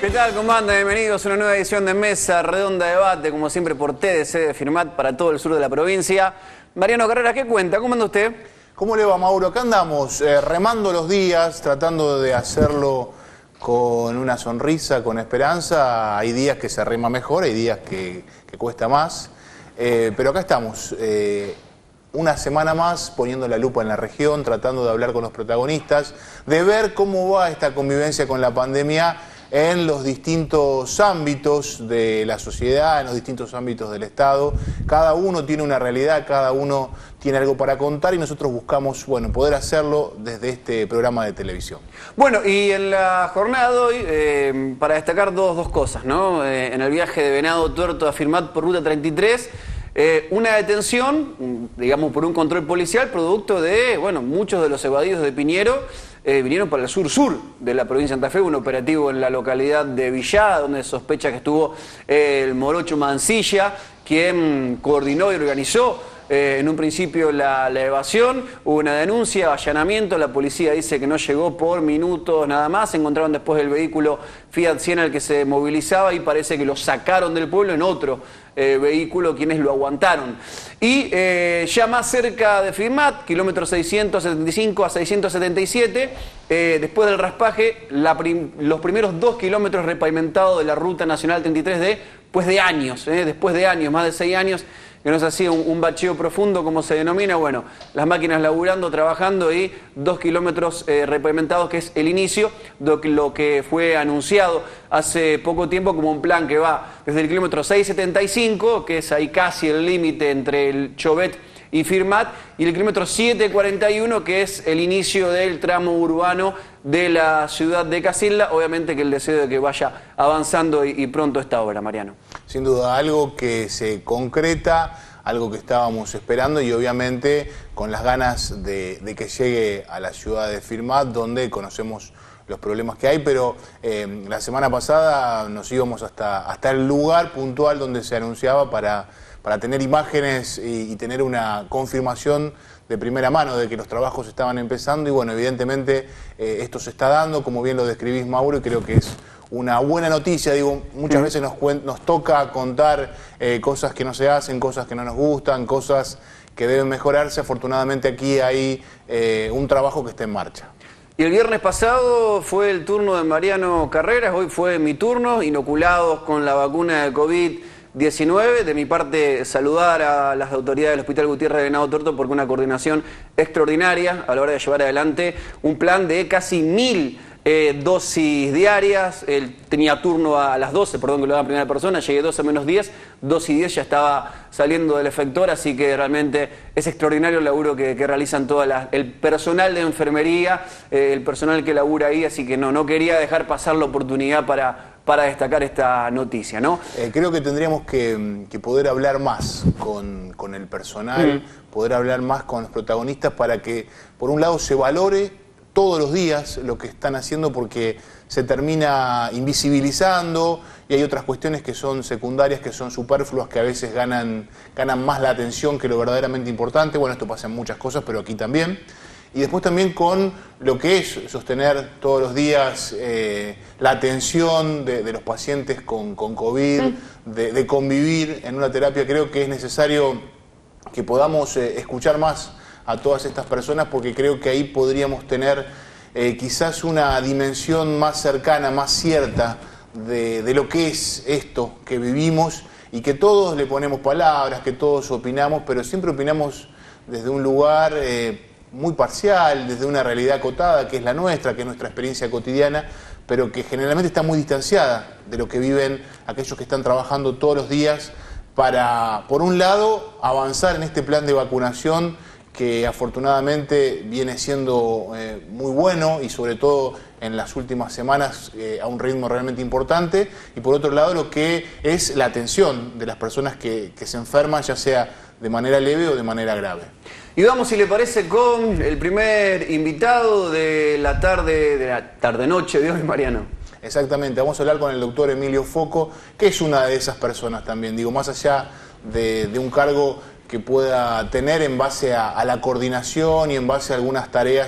¿Qué tal? ¿Cómo andan? Bienvenidos a una nueva edición de Mesa Redonda Debate, como siempre por TDC de Firmat para todo el sur de la provincia. Mariano Carrera, ¿qué cuenta? ¿Cómo anda usted? ¿Cómo le va, Mauro? Acá andamos remando los días, tratando de hacerlo con una sonrisa, con esperanza. Hay días que se rema mejor, hay días que cuesta más. Pero acá estamos, una semana más poniendo la lupa en la región, tratando de hablar con los protagonistas, de ver cómo va esta convivencia con la pandemia en los distintos ámbitos de la sociedad, en los distintos ámbitos del Estado. Cada uno tiene una realidad, cada uno tiene algo para contar y nosotros buscamos, bueno, poder hacerlo desde este programa de televisión. Bueno, y en la jornada de hoy, para destacar dos cosas, ¿no? En el viaje de Venado Tuerto a Firmat por Ruta 33, una detención, digamos, por un control policial, producto de, bueno, muchos de los evadidos de Piñero vinieron para el sur-sur de la provincia de Santa Fe, un operativo en la localidad de Villada, donde se sospecha que estuvo el morocho Mancilla, quien coordinó y organizó en un principio la evasión. Hubo una denuncia, allanamiento, la policía dice que no llegó por minutos nada más, encontraron después el vehículo Fiat Siena al que se movilizaba y parece que lo sacaron del pueblo en otro vehículo quienes lo aguantaron. Y ya más cerca de Firmat, kilómetros 675 a 677, después del raspaje, los primeros 2 kilómetros repavimentados de la Ruta Nacional 33D, después de años, más de 6 años, que nos hacía un bacheo profundo, como se denomina, bueno, las máquinas laburando, trabajando y 2 kilómetros repavimentados, que es el inicio de lo que fue anunciado hace poco tiempo como un plan que va desde el kilómetro 675, que es ahí casi el límite entre el Chovet y Firmat, y el kilómetro 741, que es el inicio del tramo urbano de la ciudad de Casilda. Obviamente que el deseo de que vaya avanzando y pronto esta obra, Mariano. Sin duda, algo que se concreta, algo que estábamos esperando y obviamente con las ganas de que llegue a la ciudad de Firmat, donde conocemos los problemas que hay, pero la semana pasada nos íbamos hasta el lugar puntual donde se anunciaba para tener imágenes y tener una confirmación de primera mano de que los trabajos estaban empezando y bueno, evidentemente esto se está dando, como bien lo describís, Mauro, y creo que es una buena noticia. Digo, muchas veces nos toca contar cosas que no se hacen, cosas que no nos gustan, cosas que deben mejorarse. Afortunadamente aquí hay un trabajo que está en marcha. Y el viernes pasado fue el turno de Mariano Carreras, hoy fue mi turno, inoculados con la vacuna de COVID-19. De mi parte, saludar a las autoridades del Hospital Gutiérrez de Venado Tuerto porque una coordinación extraordinaria a la hora de llevar adelante un plan de casi 1000 dosis diarias. Él tenía turno a las 12, perdón que lo haga en primera persona, llegué 12 menos 10, 2 y 10 ya estaba saliendo del efector, así que realmente es extraordinario el laburo que realizan el personal de enfermería, el personal que labura ahí, así que no quería dejar pasar la oportunidad para destacar esta noticia, ¿no? Creo que tendríamos que poder hablar más con el personal, poder hablar más con los protagonistas para que, por un lado, se valore todos los días lo que están haciendo porque se termina invisibilizando y hay otras cuestiones que son secundarias, que son superfluas, que a veces ganan más la atención que lo verdaderamente importante. Bueno, esto pasa en muchas cosas, pero aquí también. Y después también con lo que es sostener todos los días la atención de los pacientes con COVID, de convivir en una terapia. Creo que es necesario que podamos escuchar más a todas estas personas porque creo que ahí podríamos tener quizás una dimensión más cercana, más cierta de lo que es esto que vivimos y que todos le ponemos palabras, que todos opinamos, pero siempre opinamos desde un lugar muy parcial, desde una realidad acotada que es la nuestra, que es nuestra experiencia cotidiana, pero que generalmente está muy distanciada de lo que viven aquellos que están trabajando todos los días para, por un lado, avanzar en este plan de vacunación que afortunadamente viene siendo muy bueno y sobre todo en las últimas semanas a un ritmo realmente importante, y por otro lado lo que es la atención de las personas que se enferman, ya sea de manera leve o de manera grave. Y vamos, si le parece, con el primer invitado de la tarde-noche de hoy, Mariano. Exactamente, vamos a hablar con el doctor Emilio Foco, que es una de esas personas también, digo, más allá de un cargo que pueda tener en base a la coordinación y en base a algunas tareas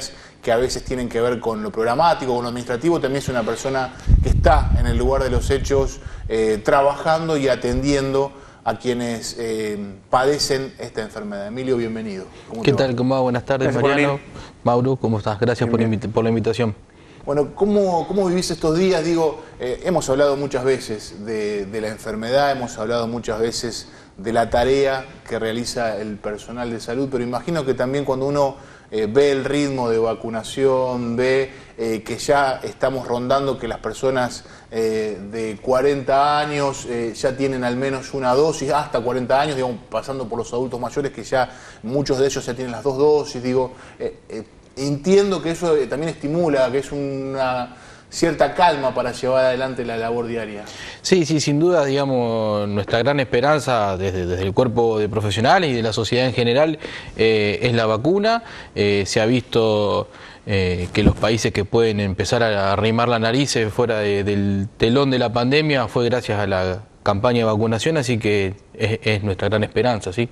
que a veces tienen que ver con lo programático, con lo administrativo, también es una persona que está en el lugar de los hechos, trabajando y atendiendo a quienes padecen esta enfermedad. Emilio, bienvenido. ¿Qué tal? ¿Cómo va? Buenas tardes, Gracias, Mariano. Mauro, ¿cómo estás? Gracias por la invitación. Bueno, ¿cómo vivís estos días? Digo, hemos hablado muchas veces de la enfermedad, hemos hablado muchas veces de la tarea que realiza el personal de salud, pero imagino que también cuando uno ve el ritmo de vacunación, ve que ya estamos rondando que las personas de 40 años ya tienen al menos una dosis, hasta 40 años, digamos, pasando por los adultos mayores que ya muchos de ellos ya tienen las 2 dosis, digo, entiendo que eso también estimula, que es una cierta calma para llevar adelante la labor diaria. Sí, sin duda, digamos, nuestra gran esperanza desde el cuerpo de profesionales y de la sociedad en general es la vacuna. Se ha visto que los países que pueden empezar a arrimar la nariz fuera del telón de la pandemia fue gracias a la campaña de vacunación, así que es nuestra gran esperanza, ¿sí?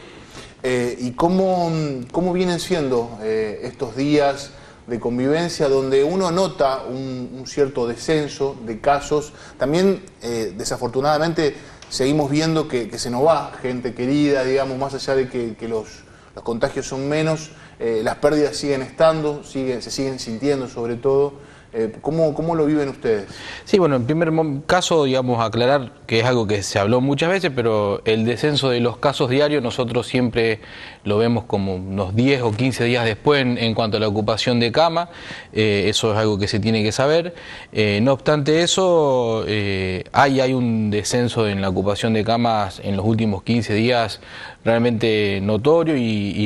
¿Y cómo vienen siendo estos días de convivencia donde uno nota un cierto descenso de casos? También, desafortunadamente, seguimos viendo que se nos va gente querida, digamos, más allá de que los contagios son menos, las pérdidas siguen estando, se siguen sintiendo sobre todo. ¿Cómo lo viven ustedes? Sí, bueno, en primer caso, digamos, aclarar que es algo que se habló muchas veces, pero el descenso de los casos diarios nosotros siempre lo vemos como unos 10 o 15 días después en cuanto a la ocupación de cama. Eso es algo que se tiene que saber. No obstante eso, hay un descenso en la ocupación de camas en los últimos 15 días realmente notorio y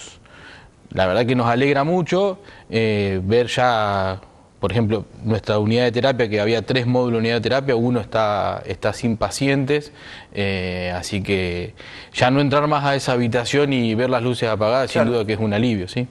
la verdad que nos alegra mucho ver ya. Por ejemplo, nuestra unidad de terapia, que había 3 módulos de unidad de terapia, uno está sin pacientes, así que ya no entrar más a esa habitación y ver las luces apagadas, claro, sin duda que es un alivio, ¿sí?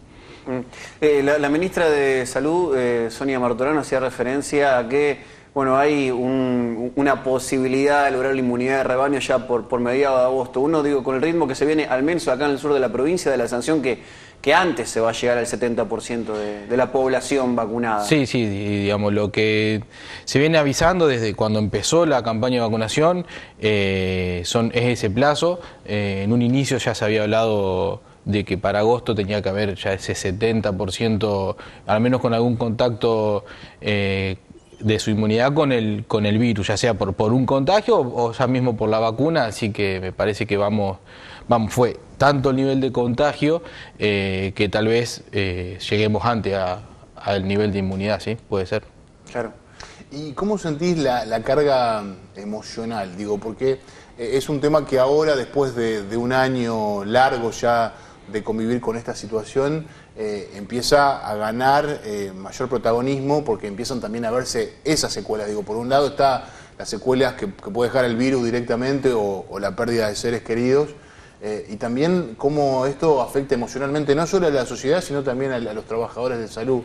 La ministra de Salud, Sonia Martorano, hacía referencia a que bueno, hay una posibilidad de lograr la inmunidad de rebaño ya por mediados de agosto. Uno, digo, con el ritmo que se viene, al menos acá en el sur de la provincia, de la sanción que antes se va a llegar al 70% de la población vacunada. Sí, digamos, lo que se viene avisando desde cuando empezó la campaña de vacunación es ese plazo. En un inicio ya se había hablado de que para agosto tenía que haber ya ese 70%, al menos con algún contacto de su inmunidad con el virus, ya sea por un contagio o ya mismo por la vacuna, así que me parece que fue tanto el nivel de contagio que tal vez lleguemos antes al nivel de inmunidad, ¿sí? Puede ser. Claro. ¿Y cómo sentís la carga emocional? Digo, porque es un tema que ahora, después de un año largo ya de convivir con esta situación, empieza a ganar mayor protagonismo porque empiezan también a verse esas secuelas. Digo, por un lado está las secuelas que puede dejar el virus directamente o la pérdida de seres queridos, y también cómo esto afecta emocionalmente no solo a la sociedad, sino también a los trabajadores de salud.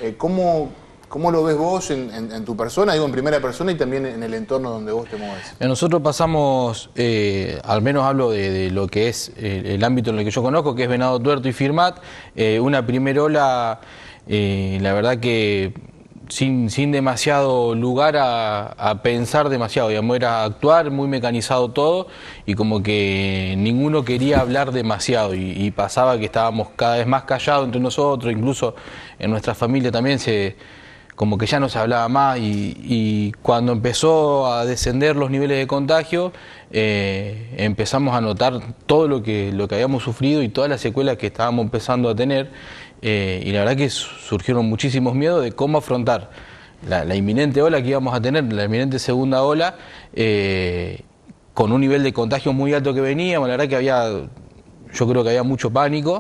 ¿Cómo lo ves vos en tu persona, digo en primera persona, y también en el entorno donde vos te mueves? Nosotros pasamos, al menos hablo de lo que es el ámbito en el que yo conozco, que es Venado Tuerto y Firmat, una primera ola, la verdad que sin demasiado lugar a pensar demasiado, digamos, era actuar, muy mecanizado todo, y como que ninguno quería hablar demasiado, y pasaba que estábamos cada vez más callados entre nosotros, incluso en nuestra familia también como que ya no se hablaba más, y cuando empezó a descender los niveles de contagio, empezamos a notar todo lo que habíamos sufrido y todas las secuelas que estábamos empezando a tener, y la verdad que surgieron muchísimos miedos de cómo afrontar la inminente ola que íbamos a tener, la inminente segunda ola, con un nivel de contagio muy alto que veníamos. La verdad que yo creo que había mucho pánico.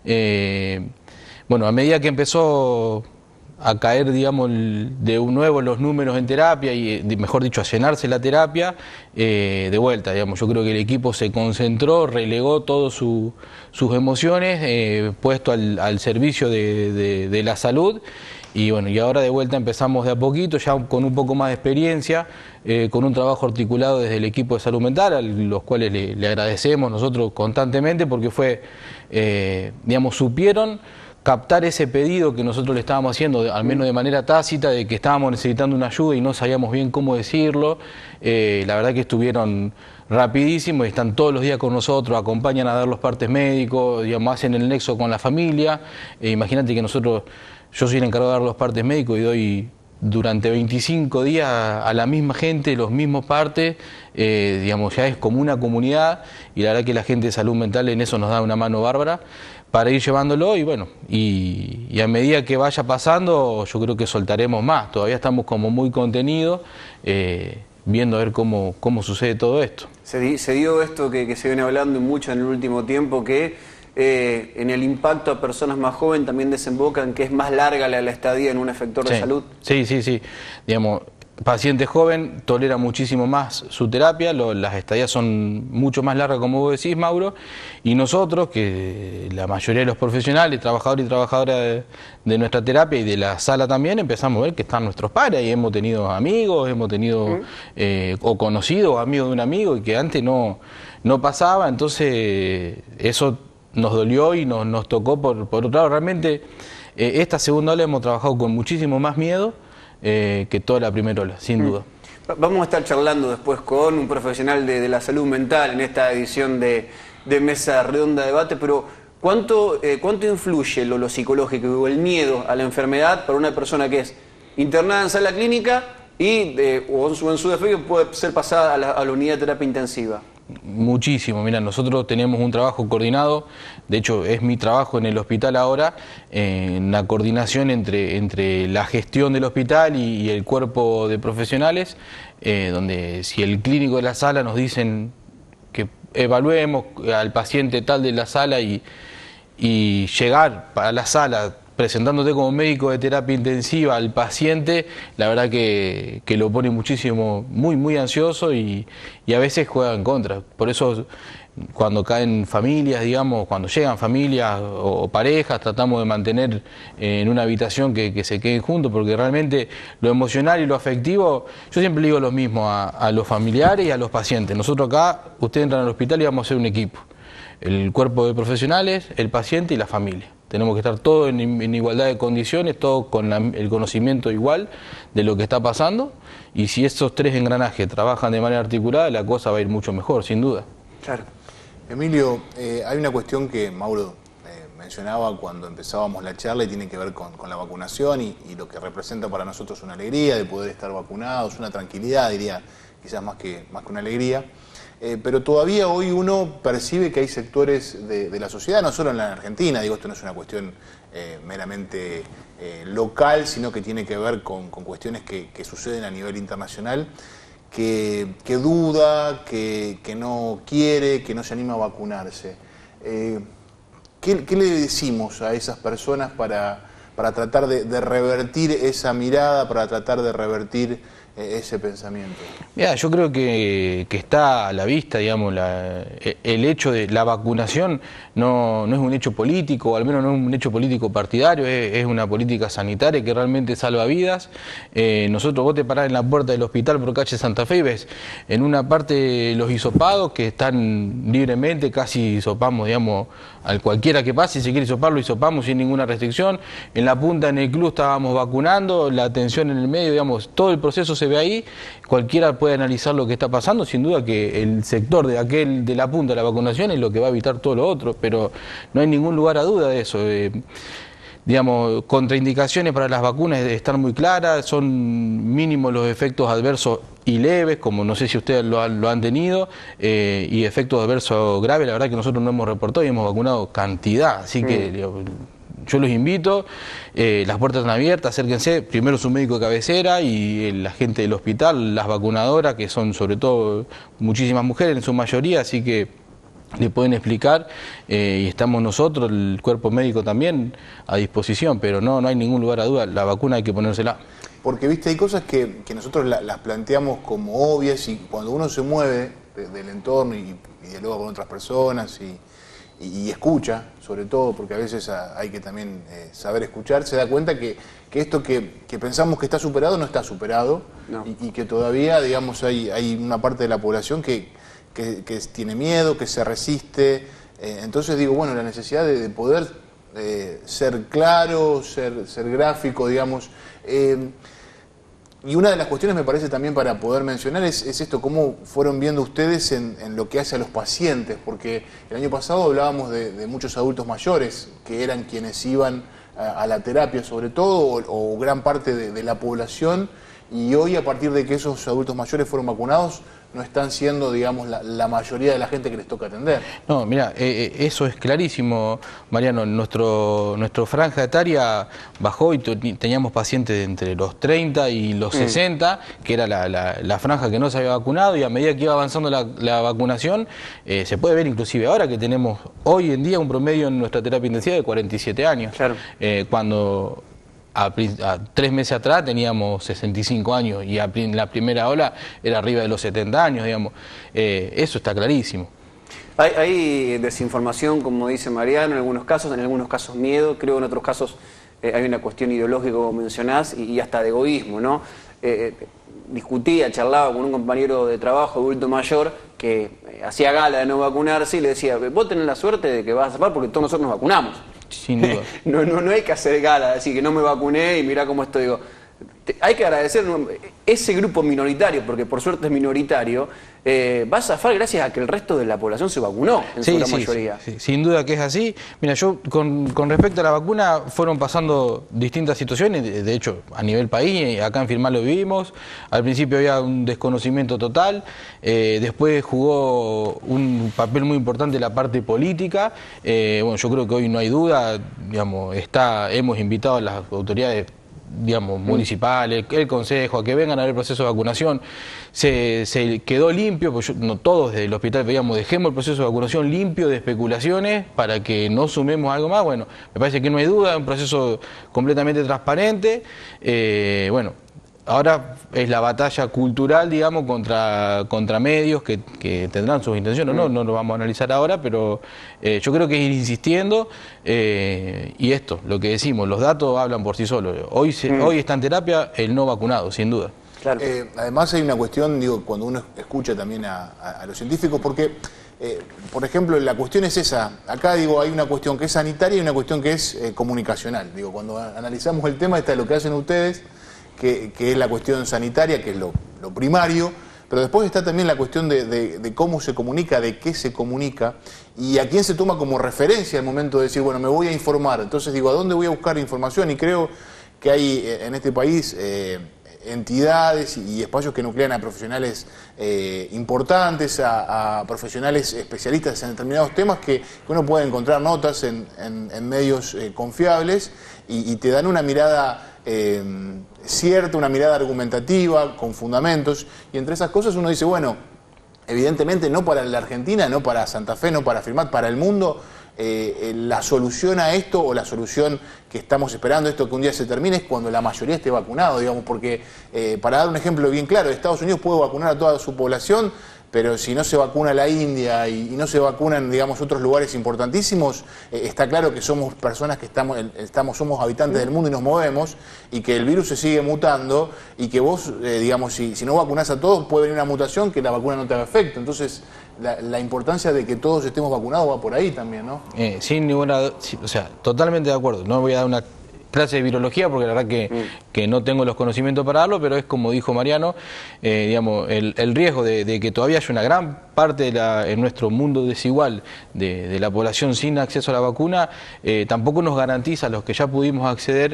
Bueno, a medida que empezó a caer, digamos, de nuevo los números en terapia y, mejor dicho, a llenarse la terapia, de vuelta, digamos, yo creo que el equipo se concentró, relegó todas sus emociones, puesto al servicio de la salud, y bueno, y ahora de vuelta empezamos de a poquito, ya con un poco más de experiencia, con un trabajo articulado desde el equipo de salud mental, a los cuales le agradecemos nosotros constantemente, porque digamos, supieron captar ese pedido que nosotros le estábamos haciendo, al menos de manera tácita, de que estábamos necesitando una ayuda y no sabíamos bien cómo decirlo. La verdad que estuvieron rapidísimos y están todos los días con nosotros, acompañan a dar los partes médicos, digamos, hacen el nexo con la familia. Imagínate que yo soy el encargado de dar los partes médicos y doy durante 25 días a la misma gente, los mismos partes, digamos, ya es como una comunidad, y la verdad que la gente de salud mental en eso nos da una mano bárbara para ir llevándolo, y bueno, y a medida que vaya pasando yo creo que soltaremos más. Todavía estamos como muy contenidos, viendo a ver cómo sucede todo esto. Se dio esto que se viene hablando mucho en el último tiempo, que en el impacto a personas más jóvenes también desemboca en que es más larga la estadía en un efector de salud. Sí. Digamos, paciente joven tolera muchísimo más su terapia, las estadías son mucho más largas, como vos decís, Mauro, y nosotros, que la mayoría de los profesionales, trabajadores y trabajadoras de nuestra terapia y de la sala también, empezamos a ver que están nuestros pares, y hemos tenido amigos, hemos tenido o conocidos, amigos de un amigo, y que antes no pasaba. Entonces eso nos dolió y nos tocó por otro lado. Realmente esta segunda ola hemos trabajado con muchísimo más miedo que toda la primera ola, sin duda. Vamos a estar charlando después con un profesional de la salud mental en esta edición de Mesa Redonda Debate, pero ¿cuánto influye lo psicológico o el miedo a la enfermedad para una persona que es internada en sala clínica y o en su defecto puede ser pasada a la unidad de terapia intensiva? Muchísimo. Mira, nosotros tenemos un trabajo coordinado, de hecho es mi trabajo en el hospital ahora, en la coordinación entre la gestión del hospital y el cuerpo de profesionales, donde si el clínico de la sala nos dicen que evaluemos al paciente tal de la sala y llegar para la sala presentándote como médico de terapia intensiva al paciente, la verdad que lo pone muchísimo, muy ansioso, y a veces juega en contra. Por eso cuando caen familias, digamos, cuando llegan familias o parejas, tratamos de mantener en una habitación que se queden juntos, porque realmente lo emocional y lo afectivo, yo siempre le digo lo mismo a los familiares y a los pacientes. Nosotros acá, ustedes entran al hospital y vamos a ser un equipo. El cuerpo de profesionales, el paciente y la familia. Tenemos que estar todos en igualdad de condiciones, todos con el conocimiento igual de lo que está pasando, y si esos tres engranajes trabajan de manera articulada, la cosa va a ir mucho mejor, sin duda. Claro. Emilio, hay una cuestión que Mauro mencionaba cuando empezábamos la charla y tiene que ver con la vacunación y lo que representa para nosotros una alegría de poder estar vacunados, una tranquilidad, diría, quizás más que una alegría. Pero todavía hoy uno percibe que hay sectores de la sociedad, no solo en la Argentina, digo, esto no es una cuestión meramente local, sino que tiene que ver con cuestiones que suceden a nivel internacional, que duda, que no quiere, que no se anima a vacunarse. ¿Qué le decimos a esas personas para tratar de revertir esa mirada, para tratar de revertir ese pensamiento? Mira, yo creo que está a la vista, digamos, el hecho de la vacunación no es un hecho político, o al menos no es un hecho político partidario, es una política sanitaria que realmente salva vidas. Nosotros, vos te parás en la puerta del hospital por calle Santa Fe y ves en una parte los hisopados que están libremente, casi hisopamos, digamos, al cualquiera que pase, si quiere hisopar, lo hisopamos sin ninguna restricción. En la punta, en el club, estábamos vacunando, la atención en el medio, digamos, todo el proceso se ve ahí, cualquiera puede analizar lo que está pasando. Sin duda que el sector de la punta de la vacunación es lo que va a evitar todo lo otro, pero no hay ningún lugar a duda de eso. Digamos, contraindicaciones para las vacunas están muy claras, son mínimos los efectos adversos y leves, como no sé si ustedes lo han tenido, y efectos adversos graves, la verdad que nosotros no hemos reportado y hemos vacunado cantidad, así que yo los invito, las puertas están abiertas, acérquense, primero su médico de cabecera y la gente del hospital, las vacunadoras, que son sobre todo muchísimas mujeres en su mayoría, así que le pueden explicar, y estamos nosotros, el cuerpo médico también, a disposición, pero no hay ningún lugar a duda, la vacuna hay que ponérsela. Porque, viste, hay cosas que nosotros las planteamos como obvias, y cuando uno se mueve del entorno y dialoga con otras personas y escucha, sobre todo, porque a veces hay que también saber escuchar, se da cuenta que esto que pensamos que está superado no está superado, no. Y que todavía, digamos, hay una parte de la población que tiene miedo, que se resiste. Entonces digo, bueno, la necesidad de poder ser claro, ser gráfico, digamos. Y una de las cuestiones me parece también para poder mencionar es esto, cómo fueron viendo ustedes en lo que hace a los pacientes, porque el año pasado hablábamos de muchos adultos mayores que eran quienes iban a la terapia sobre todo, o gran parte de la población, y hoy a partir de que esos adultos mayores fueron vacunados, no están siendo, digamos, la mayoría de la gente que les toca atender. No, mira, eso es clarísimo, Mariano. Nuestro franja etaria bajó y teníamos pacientes entre los 30 y los 60, que era la franja que no se había vacunado, y a medida que iba avanzando la vacunación, se puede ver inclusive ahora que tenemos hoy en día un promedio en nuestra terapia intensiva de 47 años. Claro. Cuando a 3 meses atrás teníamos 65 años y en la primera ola era arriba de los 70 años, digamos. Eso está clarísimo. Hay desinformación, como dice Mariano, en algunos casos miedo, creo en otros casos hay una cuestión ideológica, como mencionás, y hasta de egoísmo, ¿no? Charlaba con un compañero de trabajo, adulto mayor, que hacía gala de no vacunarse y le decía, vos tenés la suerte de que vas a zafar porque todos nosotros nos vacunamos. Sin duda. No hay que hacer gala, decir que no me vacuné y mirá cómo estoy. Digo, hay que agradecer ese grupo minoritario, porque por suerte es minoritario, va a zafar gracias a que el resto de la población se vacunó, en su gran mayoría. Sí, sin duda que es así. Mira, yo con respecto a la vacuna fueron pasando distintas situaciones, de hecho a nivel país, acá en Firmat lo vivimos. Al principio había un desconocimiento total, después jugó un papel muy importante la parte política. Bueno, yo creo que hoy no hay duda, digamos, hemos invitado a las autoridades, digamos, municipales, el consejo, a que vengan a ver el proceso de vacunación. Se quedó limpio, porque no todos desde el hospital veíamos, dejemos el proceso de vacunación limpio de especulaciones para que no sumemos algo más. Bueno, me parece que no hay duda, es un proceso completamente transparente. Bueno, ahora es la batalla cultural, digamos, contra medios que tendrán sus intenciones, no lo vamos a analizar ahora, pero yo creo que es ir insistiendo, y esto, lo que decimos, los datos hablan por sí solos. Hoy está en terapia el no vacunado, sin duda. Claro. Además hay una cuestión, digo, cuando uno escucha también a los científicos, porque, por ejemplo, la cuestión es esa. Acá, digo, hay una cuestión que es sanitaria y una cuestión que es comunicacional. Digo, cuando analizamos el tema, está lo que hacen ustedes, que es la cuestión sanitaria, que es lo primario, pero después está también la cuestión de cómo se comunica, de qué se comunica, y a quién se toma como referencia al momento de decir, bueno, me voy a informar. Entonces digo, ¿a dónde voy a buscar información? Y creo que hay en este país entidades y espacios que nuclean a profesionales importantes, a profesionales especialistas en determinados temas que uno puede encontrar notas en medios confiables y te dan una mirada cierta, una mirada argumentativa, con fundamentos, y entre esas cosas uno dice, bueno, evidentemente no para la Argentina, no para Santa Fe, no para Firmat, para el mundo, la solución a esto, o la solución que estamos esperando, esto que un día se termine, es cuando la mayoría esté vacunado, digamos, porque para dar un ejemplo bien claro, Estados Unidos puede vacunar a toda su población, pero si no se vacuna la India y no se vacunan, digamos, otros lugares importantísimos, está claro que somos personas que somos habitantes del mundo y nos movemos, y que el virus se sigue mutando, y que vos, digamos, si no vacunás a todos, puede venir una mutación que la vacuna no te haga efecto. Entonces, la importancia de que todos estemos vacunados va por ahí también, ¿no? Sin ninguna, o sea, totalmente de acuerdo. No voy a dar una clase de virología porque la verdad que no tengo los conocimientos para darlo, pero es como dijo Mariano, digamos, el riesgo de que todavía haya una gran parte en nuestro mundo desigual de la población sin acceso a la vacuna, tampoco nos garantiza a los que ya pudimos acceder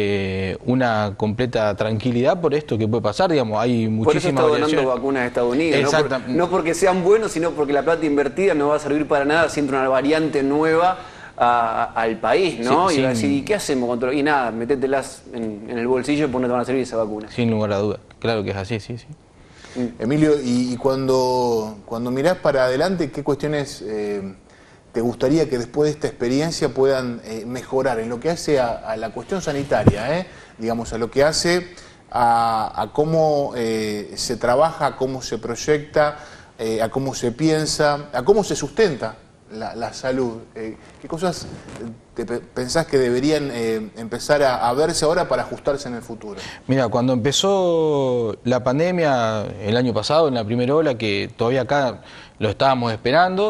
una completa tranquilidad por esto que puede pasar. Digamos, hay muchísimas por eso está donando vacunas a Estados Unidos, no porque sean buenos, sino porque la plata invertida no va a servir para nada si entra una variante nueva al país, ¿no? Y va a decir, ¿y qué hacemos contra? Y nada, metételas en el bolsillo y no te van a servir esa vacuna. Sin lugar a duda, claro que es así, sí. Emilio, y cuando mirás para adelante, ¿qué cuestiones te gustaría que después de esta experiencia puedan mejorar en lo que hace a la cuestión sanitaria, digamos, a lo que hace a cómo se trabaja, a cómo se proyecta, a cómo se piensa, a cómo se sustenta la salud, ¿qué cosas pensás que deberían empezar a verse ahora para ajustarse en el futuro? Mira, cuando empezó la pandemia el año pasado, en la primera ola, que todavía acá lo estábamos esperando,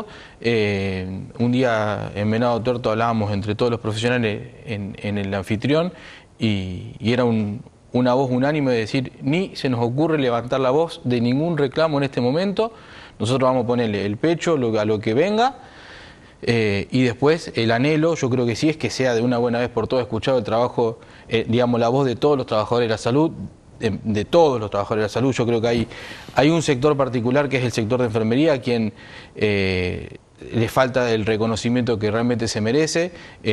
un día en Venado Tuerto hablábamos entre todos los profesionales en el anfitrión y era una voz unánime de decir, ni se nos ocurre levantar la voz de ningún reclamo en este momento, nosotros vamos a ponerle el pecho a lo que venga. Y después el anhelo, yo creo que sí, es que sea de una buena vez por todas escuchado el trabajo, digamos, la voz de todos los trabajadores de la salud, de todos los trabajadores de la salud. Yo creo que hay un sector particular que es el sector de enfermería, a quien le falta el reconocimiento que realmente se merece,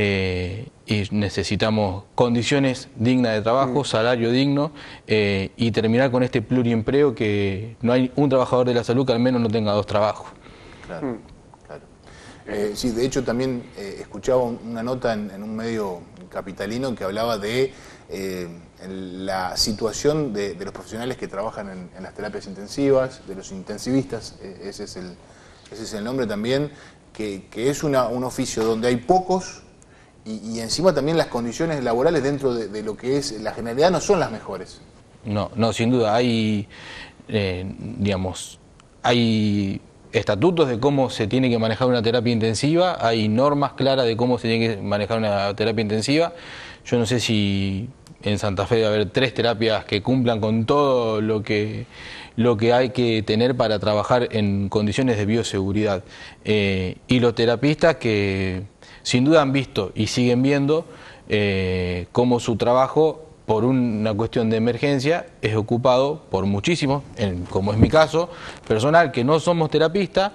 y necesitamos condiciones dignas de trabajo, salario digno, y terminar con este pluriempleo, que no hay un trabajador de la salud que al menos no tenga dos trabajos. Claro. Sí, de hecho también escuchaba una nota en un medio capitalino que hablaba de la situación de los profesionales que trabajan en las terapias intensivas, de los intensivistas, ese es el nombre también, que es un oficio donde hay pocos y encima también las condiciones laborales dentro de lo que es la generalidad no son las mejores. No, sin duda, hay, digamos, hay estatutos de cómo se tiene que manejar una terapia intensiva, hay normas claras de cómo se tiene que manejar una terapia intensiva. Yo no sé si en Santa Fe debe haber 3 terapias que cumplan con todo lo que hay que tener para trabajar en condiciones de bioseguridad. Y los terapistas que sin duda han visto y siguen viendo cómo su trabajo, por una cuestión de emergencia, es ocupado por muchísimos, como es mi caso, personal que no somos terapistas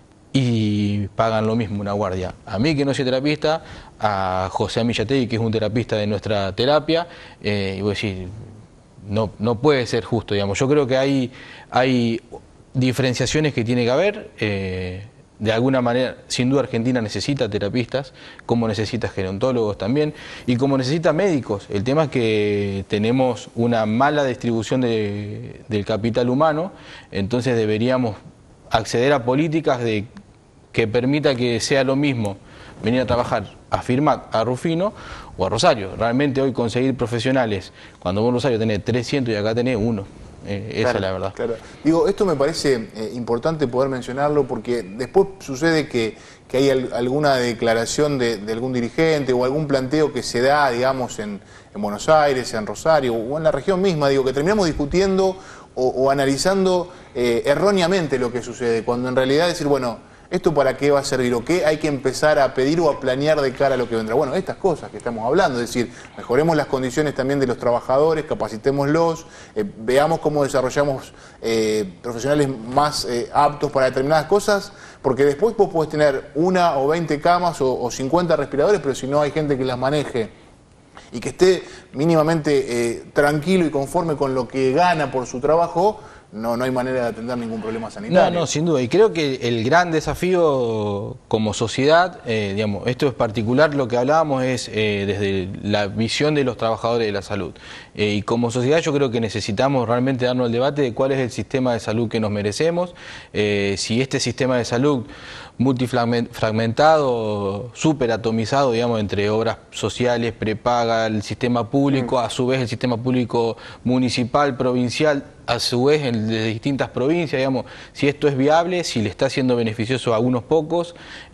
y pagan lo mismo una guardia. A mí, que no soy terapista, a José Amillategui, que es un terapista de nuestra terapia, y voy a decir, no puede ser justo, digamos. Yo creo que hay diferenciaciones que tiene que haber. De alguna manera, sin duda, Argentina necesita terapistas, como necesita gerontólogos también, y como necesita médicos. El tema es que tenemos una mala distribución del capital humano, entonces deberíamos acceder a políticas que permita que sea lo mismo venir a trabajar a Firmat, a Rufino o a Rosario. Realmente hoy conseguir profesionales, cuando vos en Rosario tenés 300 y acá tenés 1. Esa es la verdad. Claro. Digo, esto me parece importante poder mencionarlo, porque después sucede que hay alguna declaración de algún dirigente o algún planteo que se da, digamos, en Buenos Aires, en Rosario o en la región misma, digo, que terminamos discutiendo o analizando erróneamente lo que sucede, cuando en realidad decir, bueno, ¿esto para qué va a servir o qué hay que empezar a pedir o a planear de cara a lo que vendrá? Bueno, estas cosas que estamos hablando, es decir, mejoremos las condiciones también de los trabajadores, capacitémoslos, veamos cómo desarrollamos profesionales más aptos para determinadas cosas, porque después vos podés tener 1 o 20 camas o 50 respiradores, pero si no hay gente que las maneje y que esté mínimamente tranquilo y conforme con lo que gana por su trabajo, no hay manera de atender ningún problema sanitario. No, sin duda. Y creo que el gran desafío como sociedad, digamos, esto es particular, lo que hablábamos es desde la visión de los trabajadores de la salud. Y como sociedad yo creo que necesitamos realmente darnos el debate de cuál es el sistema de salud que nos merecemos, si este sistema de salud multifragmentado, súper atomizado, digamos, entre obras sociales, prepaga, el sistema público, a su vez el sistema público municipal, provincial, a su vez de distintas provincias, digamos, si esto es viable, si le está siendo beneficioso a unos pocos,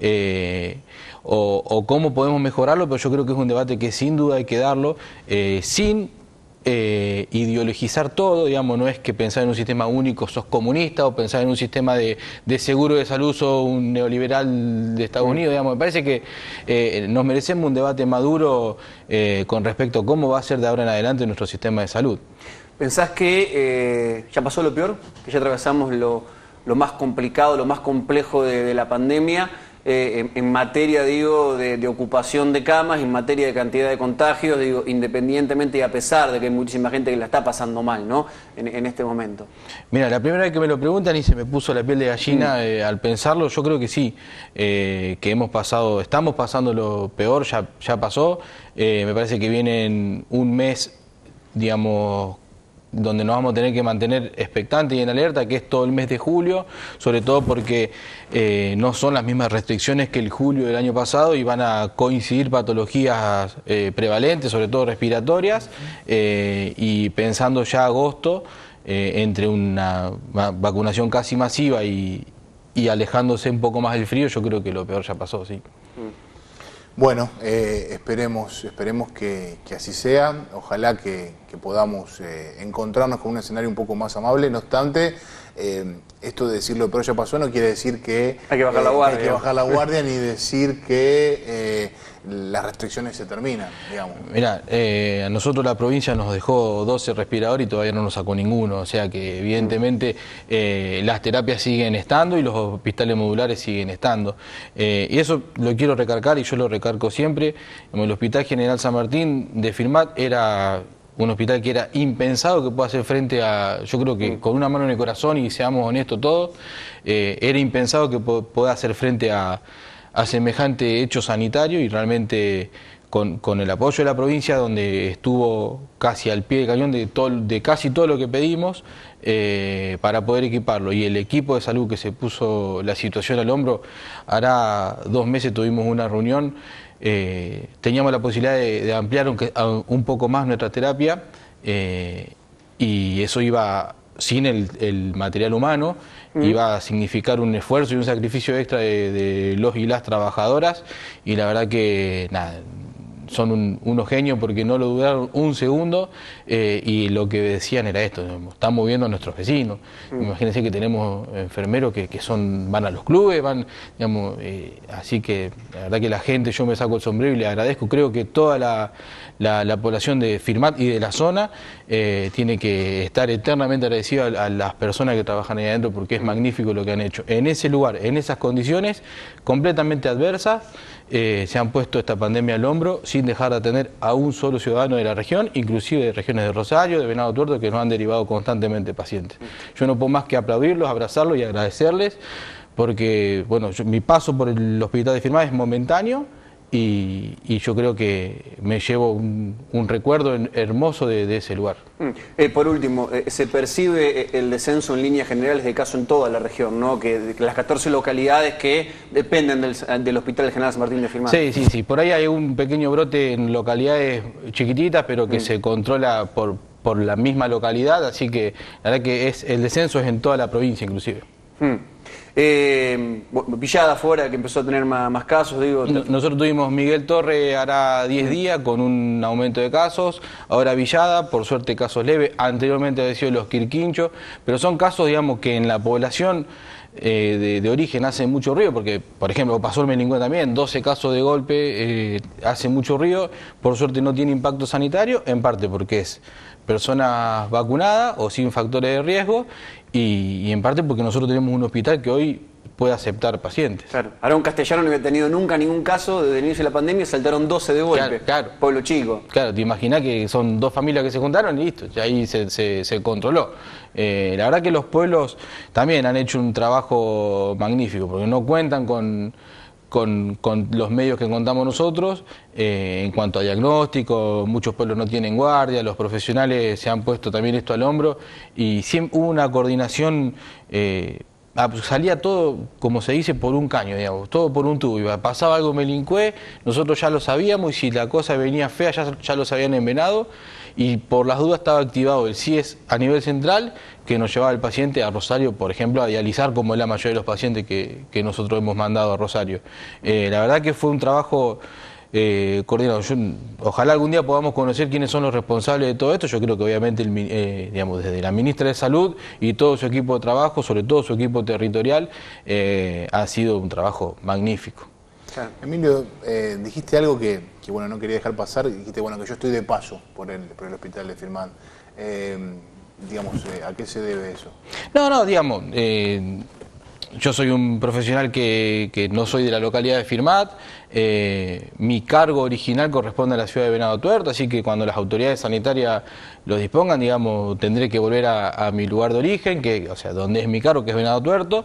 o cómo podemos mejorarlo, pero yo creo que es un debate que sin duda hay que darlo, sin ideologizar todo, digamos, no es que pensar en un sistema único sos comunista o pensar en un sistema de seguro de salud sos un neoliberal de Estados Unidos, digamos. Me parece que nos merecemos un debate maduro con respecto a cómo va a ser de ahora en adelante nuestro sistema de salud. ¿Pensás que ya pasó lo peor? ¿Que ya atravesamos lo más complicado, lo más complejo de la pandemia? En materia, digo, de ocupación de camas, en materia de cantidad de contagios, digo, independientemente y a pesar de que hay muchísima gente que la está pasando mal, ¿no? En este momento. Mira, la primera vez que me lo preguntan y se me puso la piel de gallina al pensarlo, yo creo que sí, que estamos pasando lo peor, ya pasó, me parece que viene un mes, digamos, donde nos vamos a tener que mantener expectantes y en alerta, que es todo el mes de julio, sobre todo porque no son las mismas restricciones que el julio del año pasado y van a coincidir patologías prevalentes, sobre todo respiratorias, y pensando ya agosto, entre una vacunación casi masiva y alejándose un poco más del frío, yo creo que lo peor ya pasó, sí. Bueno, esperemos que así sea. Ojalá que podamos encontrarnos con un escenario un poco más amable. No obstante, esto de decir lo peor ya pasó no quiere decir que hay que bajar la guardia. Hay que bajar la guardia ni decir que las restricciones se terminan, digamos. Mirá, a nosotros la provincia nos dejó 12 respiradores y todavía no nos sacó ninguno, o sea que evidentemente las terapias siguen estando y los hospitales modulares siguen estando. Y eso lo quiero recalcar y yo lo recargo siempre. El Hospital General San Martín de Firmat era un hospital que era impensado que pueda hacer frente a, yo creo que con una mano en el corazón y seamos honestos todos, era impensado que pueda hacer frente a semejante hecho sanitario y realmente con el apoyo de la provincia, donde estuvo casi al pie del cañón de casi todo lo que pedimos para poder equiparlo, y el equipo de salud que se puso la situación al hombro. Hará 2 meses tuvimos una reunión, teníamos la posibilidad de ampliar un poco más nuestra terapia, y eso iba sin el material humano, iba a significar un esfuerzo y un sacrificio extra de los y las trabajadoras, y la verdad que nada, son unos genios porque no lo dudaron un segundo, y lo que decían era esto: están moviendo a nuestros vecinos. Imagínense que tenemos enfermeros que van a los clubes, digamos, así que la verdad que la gente, yo me saco el sombrero y le agradezco. Creo que toda la población de Firmat y de la zona tiene que estar eternamente agradecida a las personas que trabajan ahí adentro, porque es magnífico lo que han hecho. En ese lugar, en esas condiciones completamente adversas, se han puesto esta pandemia al hombro sin dejar de atender a un solo ciudadano de la región, inclusive de regiones de Rosario, de Venado Tuerto, que nos han derivado constantemente pacientes. Yo no puedo más que aplaudirlos, abrazarlos y agradecerles, porque bueno, mi paso por el hospital de Firmat es momentáneo, y yo creo que me llevo un recuerdo hermoso de ese lugar. Por último, se percibe el descenso en líneas generales de casos en toda la región, ¿no? Que las 14 localidades que dependen del Hospital General San Martín de Firmat. Sí, por ahí hay un pequeño brote en localidades chiquititas, pero que se controla por la misma localidad, así que la verdad que el descenso es en toda la provincia inclusive. Villada fuera, que empezó a tener más casos, digo. Nosotros tuvimos Miguel Torre hará 10 días con un aumento de casos, ahora Villada, por suerte casos leves, anteriormente había sido los Quirquinchos, pero son casos, digamos, que en la población de origen hace mucho ruido, porque por ejemplo pasó el Melingüe también, 12 casos de golpe, hace mucho ruido. Por suerte no tiene impacto sanitario, en parte porque es personas vacunadas o sin factores de riesgo, y en parte porque nosotros tenemos un hospital que hoy puede aceptar pacientes. Claro. Aarón Castellano no había tenido nunca ningún caso desde el inicio de la pandemia y saltaron 12 de golpe. Claro. Pueblo chico. Claro, te imaginas que son 2 familias que se juntaron y listo, ya ahí se controló. La verdad que los pueblos también han hecho un trabajo magnífico, porque no cuentan con los medios que contamos nosotros en cuanto a diagnóstico. Muchos pueblos no tienen guardia, los profesionales se han puesto también esto al hombro, y siempre hubo una coordinación. Salía todo, como se dice, por un caño, digamos, todo por un tubo. Pasaba algo en Melingüe, nosotros ya lo sabíamos, y si la cosa venía fea ya los habían envenenado, y por las dudas estaba activado el CIES a nivel central, que nos llevaba el paciente a Rosario, por ejemplo, a dializar, como es la mayoría de los pacientes que nosotros hemos mandado a Rosario. La verdad que fue un trabajo coordinado. Ojalá algún día podamos conocer quiénes son los responsables de todo esto. Yo creo que obviamente digamos, desde la ministra de Salud y todo su equipo de trabajo, sobre todo su equipo territorial, ha sido un trabajo magnífico. Emilio, dijiste algo que bueno, no quería dejar pasar. Dijiste, bueno, que yo estoy de paso por el hospital de Firmat. Digamos, ¿a qué se debe eso? No, digamos, yo soy un profesional que no soy de la localidad de Firmat. Mi cargo original corresponde a la ciudad de Venado Tuerto, así que cuando las autoridades sanitarias lo dispongan, digamos, tendré que volver a mi lugar de origen, o sea, donde es mi cargo, que es Venado Tuerto.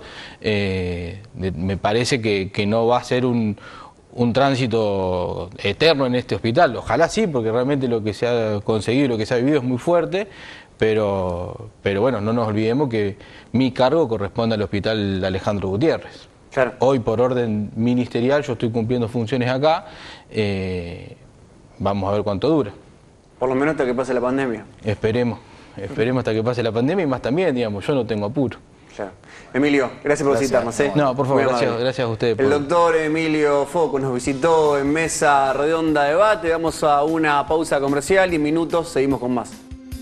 Me parece que no va a ser un tránsito eterno en este hospital. Ojalá sí, porque realmente lo que se ha conseguido, lo que se ha vivido es muy fuerte, pero bueno, no nos olvidemos que mi cargo corresponde al Hospital Alejandro Gutiérrez. Claro. Hoy, por orden ministerial, yo estoy cumpliendo funciones acá. Vamos a ver cuánto dura. Por lo menos hasta que pase la pandemia. Esperemos hasta que pase la pandemia y más también, digamos, yo no tengo apuro. Claro. Emilio, gracias por visitarnos. No, por favor, gracias a ustedes. El doctor Emilio Foco nos visitó en Mesa Redonda Debate. Vamos a una pausa comercial y en minutos seguimos con más.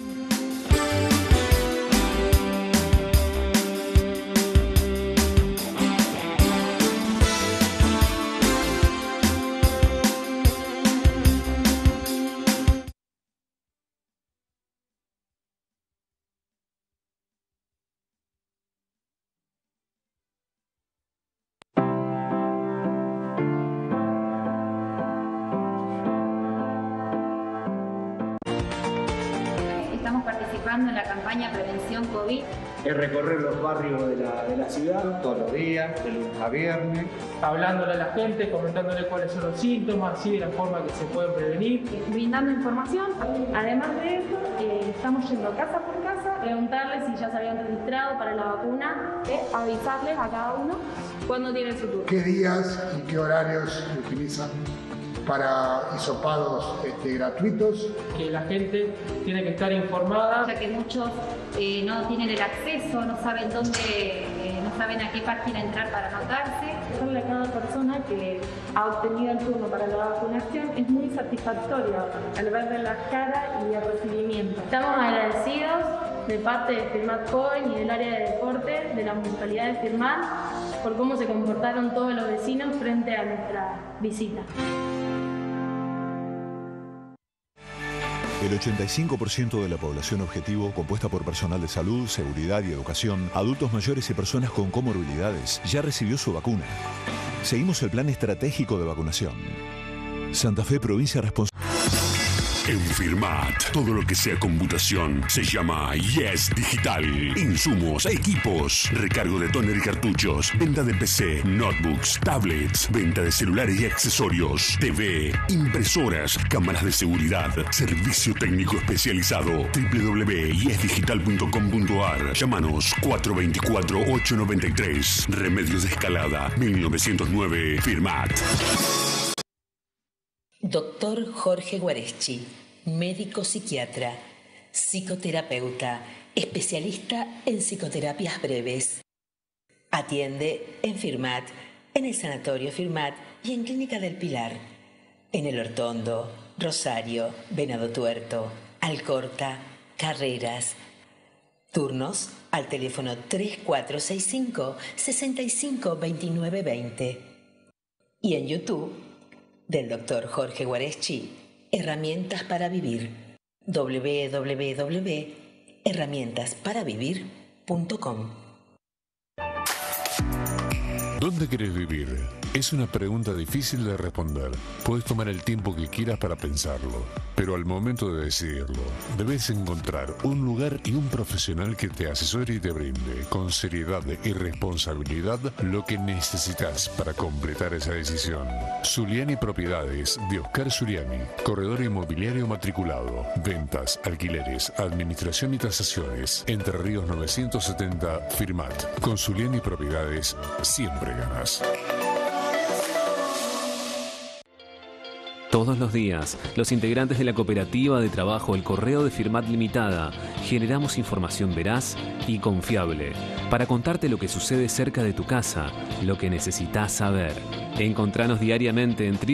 participando en la campaña Prevención COVID. Es recorrer los barrios de la ciudad todos los días, de lunes a viernes. Hablándole a la gente, comentándole cuáles son los síntomas, así de la forma que se pueden prevenir. Brindando información. Además de eso, estamos yendo casa por casa, preguntarles si ya se habían registrado para la vacuna, avisarles a cada uno cuándo tienen su turno. ¿Qué días y qué horarios utilizan para hisopados gratuitos? Que la gente tiene que estar informada. Ya que muchos no tienen el acceso, no saben dónde, no saben a qué página entrar para anotarse. Darle a cada persona que ha obtenido el turno para la vacunación es muy satisfactorio al verle las caras y el recibimiento. Estamos agradecidos de parte de Firmat Joven y del área de deporte de la Municipalidad de Firmat por cómo se comportaron todos los vecinos frente a nuestra visita. El 85% de la población objetivo, compuesta por personal de salud, seguridad y educación, adultos mayores y personas con comorbilidades, ya recibió su vacuna. Seguimos el plan estratégico de vacunación. Santa Fe, provincia responsable. En Firmat, todo lo que sea computación se llama Yes Digital. Insumos, equipos, recargo de tóner y cartuchos, venta de PC, notebooks, tablets, venta de celulares y accesorios, TV, impresoras, cámaras de seguridad, servicio técnico especializado. www.yesdigital.com.ar. Llámanos 424-893. Remedios de Escalada, 1909. Firmat. Doctor Jorge Guareschi, médico psiquiatra, psicoterapeuta, especialista en psicoterapias breves. Atiende en Firmat, en el Sanatorio Firmat y en Clínica del Pilar. En El Hortondo, Rosario, Venado Tuerto, Alcorta, Carreras. Turnos al teléfono 3465 652920. Y en YouTube, del Dr. Jorge Guareschi, Herramientas para Vivir. www.herramientasparavivir.com. ¿Dónde querés vivir? Es una pregunta difícil de responder. Puedes tomar el tiempo que quieras para pensarlo, pero al momento de decidirlo, debes encontrar un lugar y un profesional que te asesore y te brinde, con seriedad y responsabilidad, lo que necesitas para completar esa decisión. Zuliani Propiedades, de Oscar Zuliani, corredor inmobiliario matriculado, ventas, alquileres, administración y tasaciones, Entre Ríos 970, Firmat. Con Zuliani Propiedades, siempre ganas. Todos los días, los integrantes de la cooperativa de trabajo El Correo de Firmat Limitada generamos información veraz y confiable para contarte lo que sucede cerca de tu casa, lo que necesitas saber. Encontranos diariamente en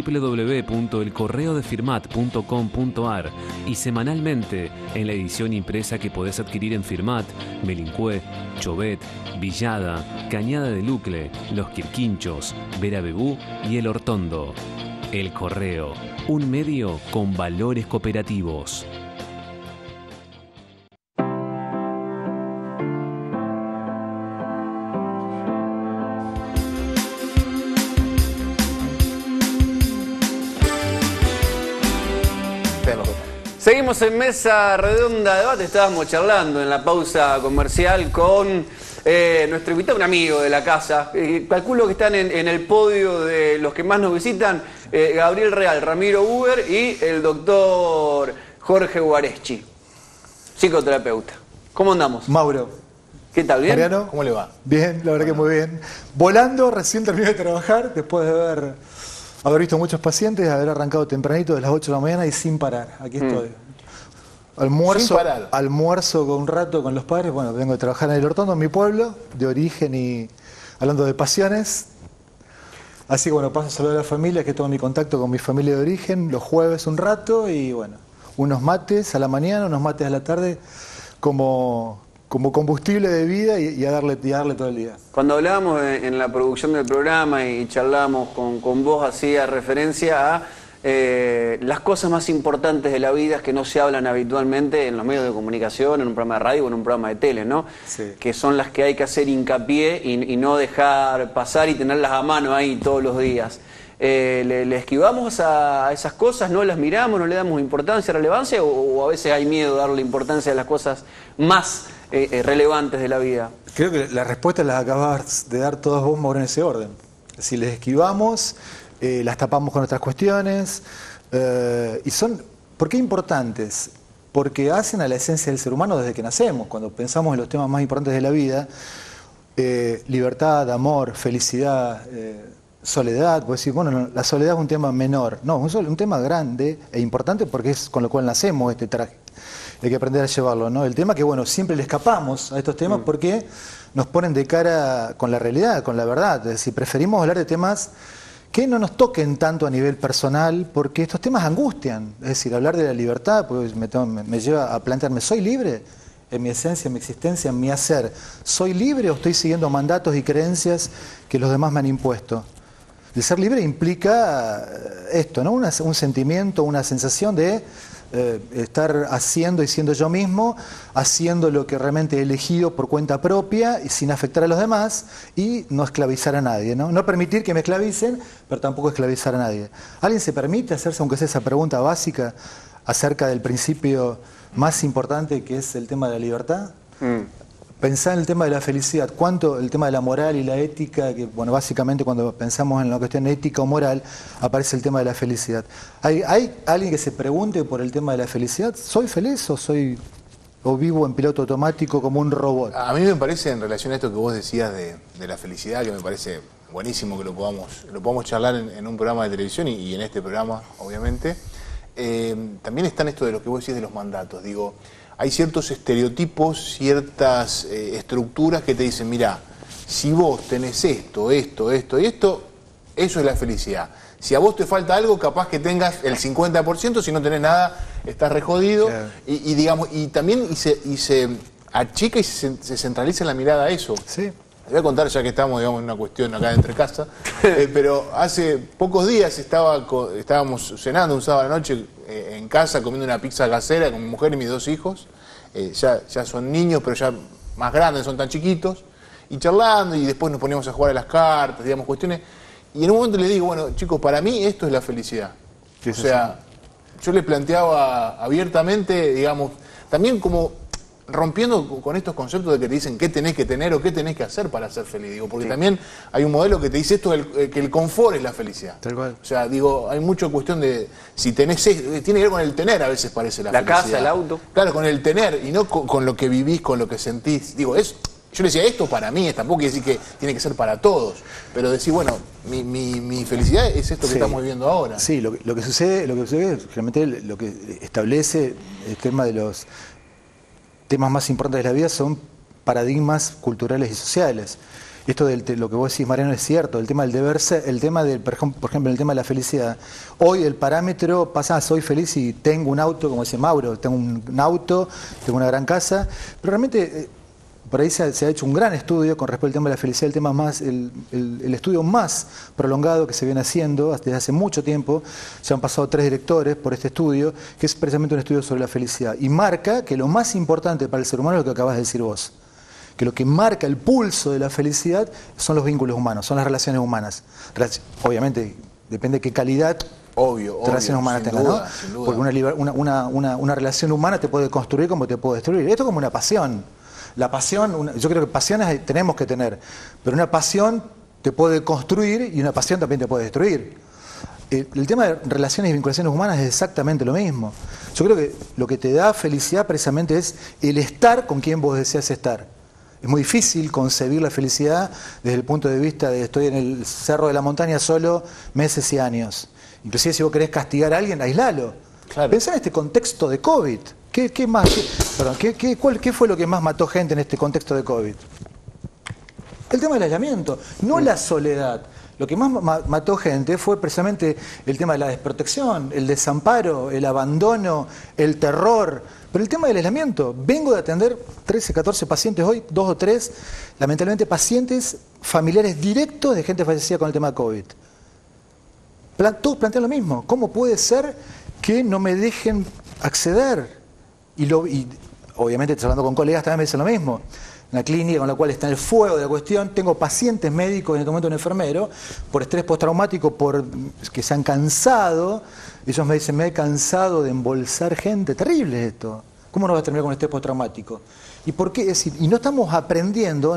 www.elcorreodefirmat.com.ar y semanalmente en la edición impresa que podés adquirir en Firmat, Melincué, Chovet, Villada, Cañada de Lucle, Los Quirquinchos, Verabebú y El Hortondo. El Correo, un medio con valores cooperativos. Seguimos en Mesa Redonda de Debate. Estábamos charlando en la pausa comercial con nuestro invitado, un amigo de la casa. Calculo que están en el podio de los que más nos visitan. Gabriel Real, Ramiro Uber y el doctor Jorge Guareschi. psicoterapeuta. ¿Cómo andamos? Mauro. ¿Qué tal? ¿Bien? Mariano. ¿Cómo le va? Bien, la verdad que muy bien. Volando, recién terminé de trabajar, después de haber visto muchos pacientes, haber arrancado tempranito de las 8 de la mañana y sin parar. Aquí estoy. Almuerzo con un rato con los padres. Bueno, vengo de trabajar en El Hortondo, en mi pueblo, de origen y hablando de pasiones. Así que bueno, paso a saludar a la familia, que tengo mi contacto con mi familia de origen, los jueves un rato y bueno, unos mates a la mañana, unos mates a la tarde, como combustible de vida y a darle todo el día. Cuando hablábamos en la producción del programa y charlábamos con vos, hacía referencia a las cosas más importantes de la vida que no se hablan habitualmente en los medios de comunicación, en un programa de radio o en un programa de tele, ¿no? Sí. Que son las que hay que hacer hincapié y no dejar pasar y tenerlas a mano ahí todos los días. ¿Le esquivamos a esas cosas? ¿No las miramos? ¿No le damos importancia, relevancia? ¿O a veces hay miedo de darle importancia a las cosas más relevantes de la vida? Creo que la respuesta la acabas de dar todas vos, Mauro, en ese orden. Si les esquivamos, las tapamos con otras cuestiones. Y son, ¿por qué importantes? Porque hacen a la esencia del ser humano desde que nacemos. Cuando pensamos en los temas más importantes de la vida, libertad, amor, felicidad, soledad, pues decir, bueno, la soledad es un tema menor. No, es un tema grande e importante porque es con lo cual nacemos este traje. Hay que aprender a llevarlo, ¿no? El tema que, bueno, siempre le escapamos a estos temas porque nos ponen de cara con la realidad, con la verdad. Es decir, preferimos hablar de temas que no nos toquen tanto a nivel personal, porque estos temas angustian. Es decir, hablar de la libertad pues me lleva a plantearme, ¿soy libre en mi esencia, en mi existencia, en mi hacer? ¿Soy libre o estoy siguiendo mandatos y creencias que los demás me han impuesto? El ser libre implica esto, ¿no? Un sentimiento, una sensación de estar haciendo y siendo yo mismo, haciendo lo que realmente he elegido por cuenta propia y sin afectar a los demás y no esclavizar a nadie, ¿no? No permitir que me esclavicen, pero tampoco esclavizar a nadie. ¿Alguien se permite hacerse, aunque sea esa pregunta básica, acerca del principio más importante que es el tema de la libertad? Pensar en el tema de la felicidad, cuánto el tema de la moral y la ética, que bueno, básicamente cuando pensamos en la cuestión ética o moral, aparece el tema de la felicidad. ¿Hay alguien que se pregunte por el tema de la felicidad? ¿Soy feliz o vivo en piloto automático como un robot? A mí me parece, en relación a esto que vos decías de la felicidad, que me parece buenísimo que lo podamos charlar en un programa de televisión y en este programa, obviamente, también está en esto de lo que vos decís de los mandatos. Digo, hay ciertos estereotipos, ciertas estructuras que te dicen, mirá, si vos tenés esto y esto, eso es la felicidad. Si a vos te falta algo, capaz que tengas el 50%, si no tenés nada, estás re jodido. Claro. Y también se achica y se centraliza en la mirada a eso. Sí. Te voy a contar, ya que estamos, digamos, en una cuestión acá de entre casa, pero hace pocos días estábamos cenando un sábado a la noche en casa, comiendo una pizza casera con mi mujer y mis 2 hijos. Ya son niños, pero ya más grandes, son tan chiquitos, y charlando, y después nos poníamos a jugar a las cartas, digamos, cuestiones. Y en un momento les digo, bueno, chicos, para mí esto es la felicidad. O sea, yo les planteaba abiertamente, digamos, también como rompiendo con estos conceptos de que te dicen qué tenés que tener o qué tenés que hacer para ser feliz. Digo, porque también hay un modelo que te dice esto, que el confort es la felicidad. Tal cual. O sea, digo, hay mucha cuestión de si tenés, tiene que ver con el tener, a veces parece la felicidad. La casa, el auto. Claro, con el tener y no con lo que vivís, con lo que sentís. Digo, yo le decía, esto para mí, tampoco quiere decir que tiene que ser para todos, pero decir, bueno, mi felicidad es esto que estamos viviendo ahora. Sí, lo que sucede realmente lo que establece el tema de los temas más importantes de la vida son paradigmas culturales y sociales. Esto de lo que vos decís, Mariano, es cierto. El tema del deber ser, el tema del, por ejemplo, el tema de la felicidad. Hoy el parámetro pasa, soy feliz y tengo un auto, como dice Mauro, tengo un auto, tengo una gran casa, pero realmente por ahí se ha hecho un gran estudio con respecto al tema de la felicidad, el tema más, el estudio más prolongado que se viene haciendo desde hace mucho tiempo. Se han pasado 3 directores por este estudio, que es precisamente un estudio sobre la felicidad. Y marca que lo más importante para el ser humano es lo que acabas de decir vos. Que lo que marca el pulso de la felicidad son los vínculos humanos, son las relaciones humanas. Obviamente, depende de qué calidad de relaciones humanas tengas, ¿no? Porque una relación humana te puede construir como te puede destruir. Esto es como una pasión. La pasión, yo creo que pasiones tenemos que tener, pero una pasión te puede construir y una pasión también te puede destruir. el tema de relaciones y vinculaciones humanas es exactamente lo mismo. Yo creo que lo que te da felicidad precisamente es el estar con quien vos deseas estar. Es muy difícil concebir la felicidad desde el punto de vista de estoy en el cerro de la montaña solo meses y años. Inclusive si vos querés castigar a alguien, aislalo. Claro. Pensá en este contexto de COVID. ¿Qué fue lo que más mató gente en este contexto de COVID? El tema del aislamiento, no la soledad. Lo que más mató gente fue precisamente el tema de la desprotección, el desamparo, el abandono, el terror. Pero el tema del aislamiento, vengo de atender 13, 14 pacientes hoy, 2 o 3, lamentablemente pacientes familiares directos de gente fallecida con el tema de COVID. Todos plantean lo mismo. ¿Cómo puede ser que no me dejen acceder? Y obviamente, hablando con colegas, también me dicen lo mismo. Una clínica con la cual está en el fuego de la cuestión, tengo pacientes médicos, en este momento un enfermero, por estrés postraumático, que se han cansado. Ellos me dicen, me he cansado de embolsar gente. Terrible esto. ¿Cómo no vas a terminar con estrés postraumático? ¿Y por qué? Es decir, y no estamos aprendiendo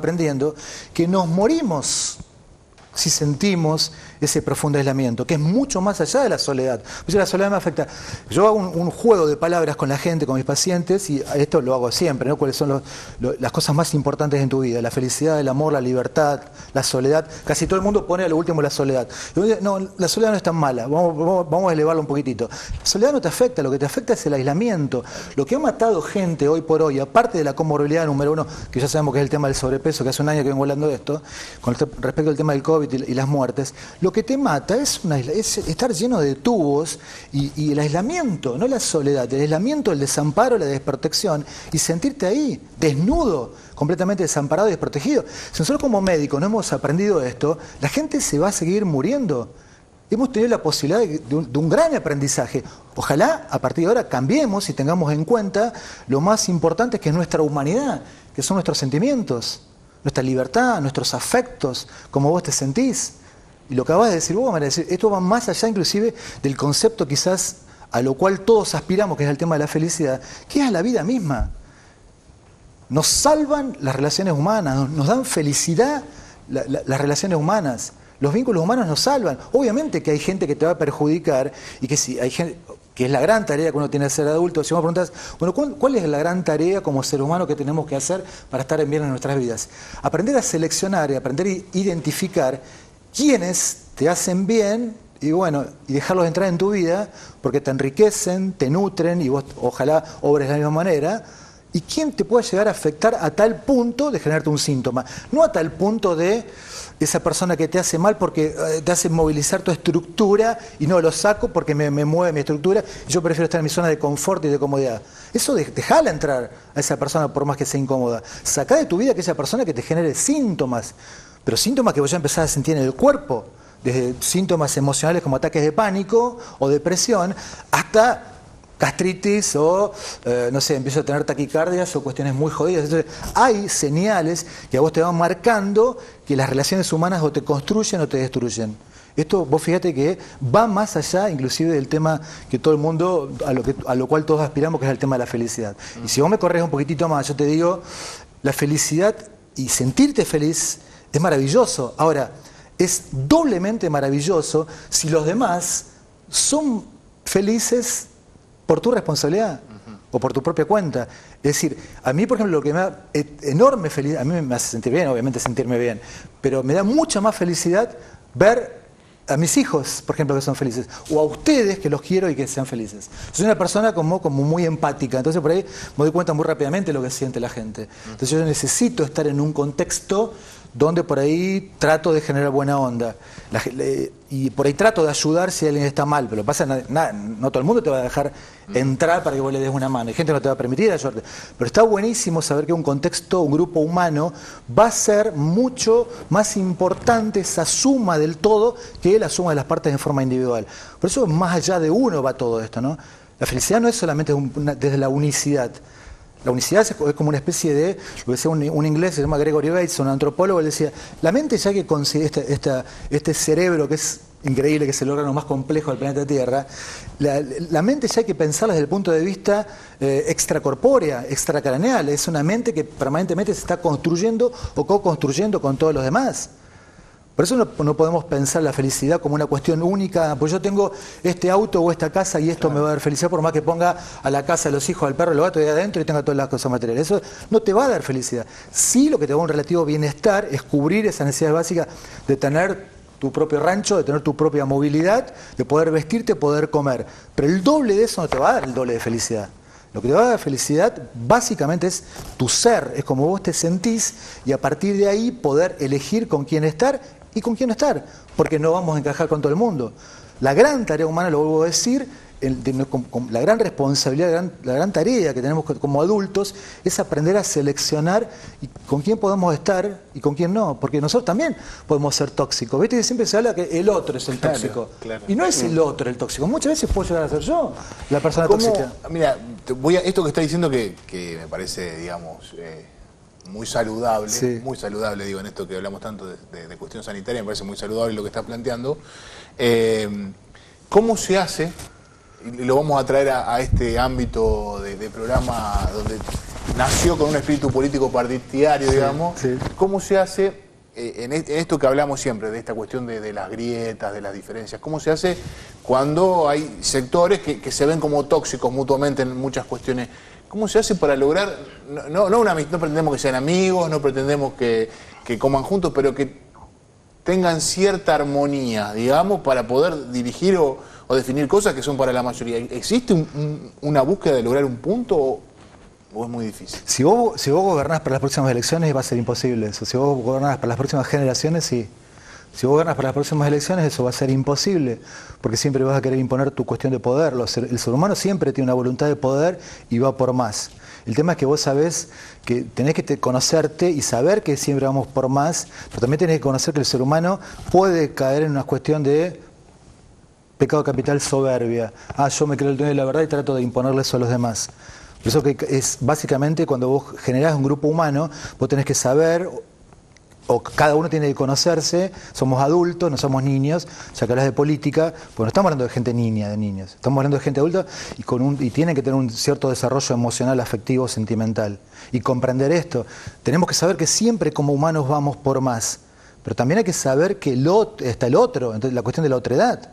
que nos morimos si sentimos ese profundo aislamiento, que es mucho más allá de la soledad. Pues la soledad me afecta. Yo hago un juego de palabras con la gente, con mis pacientes, y esto lo hago siempre, ¿no? ¿Cuáles son las cosas más importantes en tu vida? La felicidad, el amor, la libertad, la soledad. Casi todo el mundo pone a lo último la soledad. No, la soledad no es tan mala, vamos a elevarla un poquitito. La soledad no te afecta, lo que te afecta es el aislamiento. Lo que ha matado gente hoy por hoy, aparte de la comorbilidad número 1, que ya sabemos que es el tema del sobrepeso, que hace un año que vengo hablando de esto, respecto al tema del COVID y las muertes, lo que te mata es estar lleno de tubos y el aislamiento, no la soledad, el aislamiento, el desamparo, la desprotección y sentirte ahí, desnudo, completamente desamparado y desprotegido. Si nosotros como médicos no hemos aprendido esto, la gente se va a seguir muriendo. Hemos tenido la posibilidad de un gran aprendizaje. Ojalá a partir de ahora cambiemos y tengamos en cuenta lo más importante que es nuestra humanidad, que son nuestros sentimientos, nuestra libertad, nuestros afectos, cómo vos te sentís. Y lo que acabas de decir vos, María, esto va más allá inclusive del concepto quizás a lo cual todos aspiramos, que es el tema de la felicidad, que es la vida misma. Nos salvan las relaciones humanas, nos dan felicidad las relaciones humanas. Los vínculos humanos nos salvan. Obviamente que hay gente que te va a perjudicar y que sí, hay gente, que es la gran tarea que uno tiene que ser adulto. Si vos me preguntás, bueno, ¿cuál es la gran tarea como ser humano que tenemos que hacer para estar en bien en nuestras vidas? Aprender a seleccionar y aprender a identificar quiénes te hacen bien y bueno, y dejarlos entrar en tu vida porque te enriquecen, te nutren y vos ojalá obres de la misma manera. ¿Y quién te puede llegar a afectar a tal punto de generarte un síntoma? No a tal punto de esa persona que te hace mal porque te hace movilizar tu estructura y no lo saco porque me mueve mi estructura y yo prefiero estar en mi zona de confort y de comodidad. Eso dejala entrar a esa persona por más que sea incómoda. Sacá de tu vida aquella persona que te genere síntomas, pero síntomas que vos ya empezás a sentir en el cuerpo, desde síntomas emocionales como ataques de pánico o depresión hasta gastritis o, no sé, empiezo a tener taquicardias o cuestiones muy jodidas. Entonces, hay señales que a vos te van marcando que las relaciones humanas o te construyen o te destruyen. Esto, vos fíjate que va más allá inclusive del tema que todo el mundo, a lo cual todos aspiramos, que es el tema de la felicidad. Y si vos me corres un poquitito más, yo te digo, la felicidad y sentirte feliz es maravilloso. Ahora, es doblemente maravilloso si los demás son felices por tu responsabilidad o por tu propia cuenta. Es decir, a mí, por ejemplo, lo que me da enorme felicidad, a mí me hace sentir bien, obviamente sentirme bien, pero me da mucha más felicidad ver a mis hijos, por ejemplo, que son felices, o a ustedes que los quiero y que sean felices. Soy una persona como muy empática, entonces por ahí me doy cuenta muy rápidamente de lo que siente la gente. Entonces yo necesito estar en un contexto donde por ahí trato de generar buena onda. Y por ahí trato de ayudar si alguien está mal, pero pasa nada, no todo el mundo te va a dejar entrar para que vos le des una mano. Hay gente que no te va a permitir ayudarte. Pero está buenísimo saber que un contexto, un grupo humano, va a ser mucho más importante esa suma del todo que la suma de las partes en forma individual. Por eso más allá de uno va todo esto, ¿no? La felicidad no es solamente desde la unicidad. La unicidad es como una especie de, lo que decía un inglés, se llama Gregory Bates, un antropólogo, él decía, la mente ya que consigue este cerebro que es increíble, que es el órgano más complejo del planeta Tierra, la mente ya hay que pensarla desde el punto de vista extracorpórea, extracraneal, es una mente que permanentemente se está construyendo o co-construyendo con todos los demás. Por eso no podemos pensar la felicidad como una cuestión única, pues yo tengo este auto o esta casa y esto me va a dar felicidad, por más que ponga a la casa, a los hijos, al perro, al gato ahí adentro y tenga todas las cosas materiales. Eso no te va a dar felicidad. Sí, lo que te da un relativo bienestar es cubrir esas necesidades básicas de tener tu propio rancho, de tener tu propia movilidad, de poder vestirte, poder comer. Pero el doble de eso no te va a dar el doble de felicidad. Lo que te va a dar felicidad básicamente es tu ser, es como vos te sentís y a partir de ahí poder elegir con quién estar y con quién no estar, porque no vamos a encajar con todo el mundo. La gran tarea humana, lo vuelvo a decir, la gran responsabilidad, la gran tarea que tenemos como adultos es aprender a seleccionar con quién podemos estar y con quién no, porque nosotros también podemos ser tóxicos. ¿Viste que siempre se habla que el otro es el tóxico? Claro. Y no es el otro el tóxico, muchas veces puedo llegar a ser yo la persona tóxica. Mira, esto que está diciendo que me parece, digamos, muy saludable, muy saludable, digo, en esto que hablamos tanto de cuestión sanitaria, me parece muy saludable lo que estás planteando. ¿Cómo se hace? Y lo vamos a traer a este ámbito de programa donde nació con un espíritu político partidario, digamos. ¿Cómo se hace en esto que hablamos siempre, de esta cuestión de las grietas, de las diferencias? ¿Cómo se hace cuando hay sectores que se ven como tóxicos mutuamente en muchas cuestiones? ¿Cómo se hace para lograr, no pretendemos que sean amigos, no pretendemos que coman juntos, pero que tengan cierta armonía, digamos, para poder dirigir o definir cosas que son para la mayoría? ¿Existe una búsqueda de lograr un punto o es muy difícil? Si vos gobernás para las próximas elecciones va a ser imposible eso. Si vos gobernás para las próximas generaciones, sí. Si vos gobernás para las próximas elecciones, eso va a ser imposible, porque siempre vas a querer imponer tu cuestión de poder. El ser humano siempre tiene una voluntad de poder y va por más. El tema es que vos sabés que tenés que conocerte y saber que siempre vamos por más, pero también tenés que conocer que el ser humano puede caer en una cuestión de pecado capital, soberbia. Yo me creo el dueño de la verdad y trato de imponerle eso a los demás. Por eso que es básicamente cuando vos generás un grupo humano, vos tenés que saber, o cada uno tiene que conocerse, somos adultos, no somos niños, ya que hablas de política, pues no estamos hablando de gente niña, de niños, estamos hablando de gente adulta y tienen que tener un cierto desarrollo emocional, afectivo, sentimental. Y comprender esto, tenemos que saber que siempre como humanos vamos por más, pero también hay que saber que está el otro, entonces la cuestión de la otredad.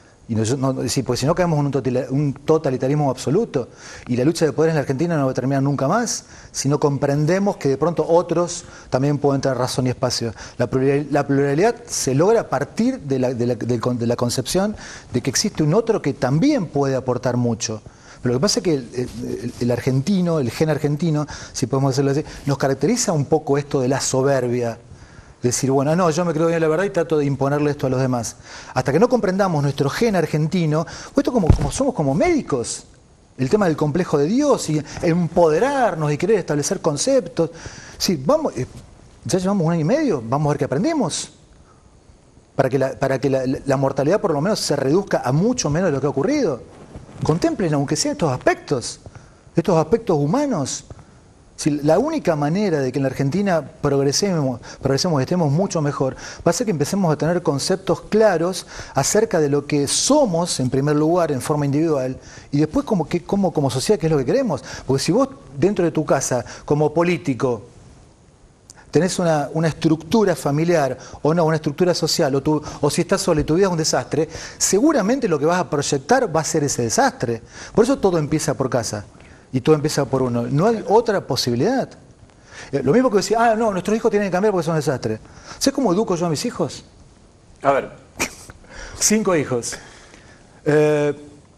Porque si no caemos en un totalitarismo absoluto y la lucha de poderes en la Argentina no va a terminar nunca más si no comprendemos que de pronto otros también pueden tener razón y espacio. La pluralidad se logra a partir de la concepción de que existe un otro que también puede aportar mucho. Pero lo que pasa es que el argentino, el gen argentino, si podemos decirlo así, nos caracteriza un poco esto de la soberbia. Decir, bueno, no, yo me creo bien la verdad y trato de imponerle esto a los demás. Hasta que no comprendamos nuestro gen argentino, esto como somos como médicos, el tema del complejo de Dios y empoderarnos y querer establecer conceptos. Sí, ya llevamos 1 año y medio, vamos a ver qué aprendemos. Para que la mortalidad por lo menos se reduzca a mucho menos de lo que ha ocurrido. Contemplen aunque sea estos aspectos humanos. Si la única manera de que en la Argentina progresemos y estemos mucho mejor, va a ser que empecemos a tener conceptos claros acerca de lo que somos, en primer lugar, en forma individual, y después como sociedad, qué es lo que queremos. Porque si vos, dentro de tu casa, como político, tenés una estructura familiar o no, una estructura social, o si estás solo y tu vida es un desastre, seguramente lo que vas a proyectar va a ser ese desastre. Por eso todo empieza por casa. Y todo empieza por uno. No hay otra posibilidad. Lo mismo que decía, no, nuestros hijos tienen que cambiar porque son un desastre. ¿Sabes cómo educo yo a mis hijos? A ver. 5 hijos. ¿Qué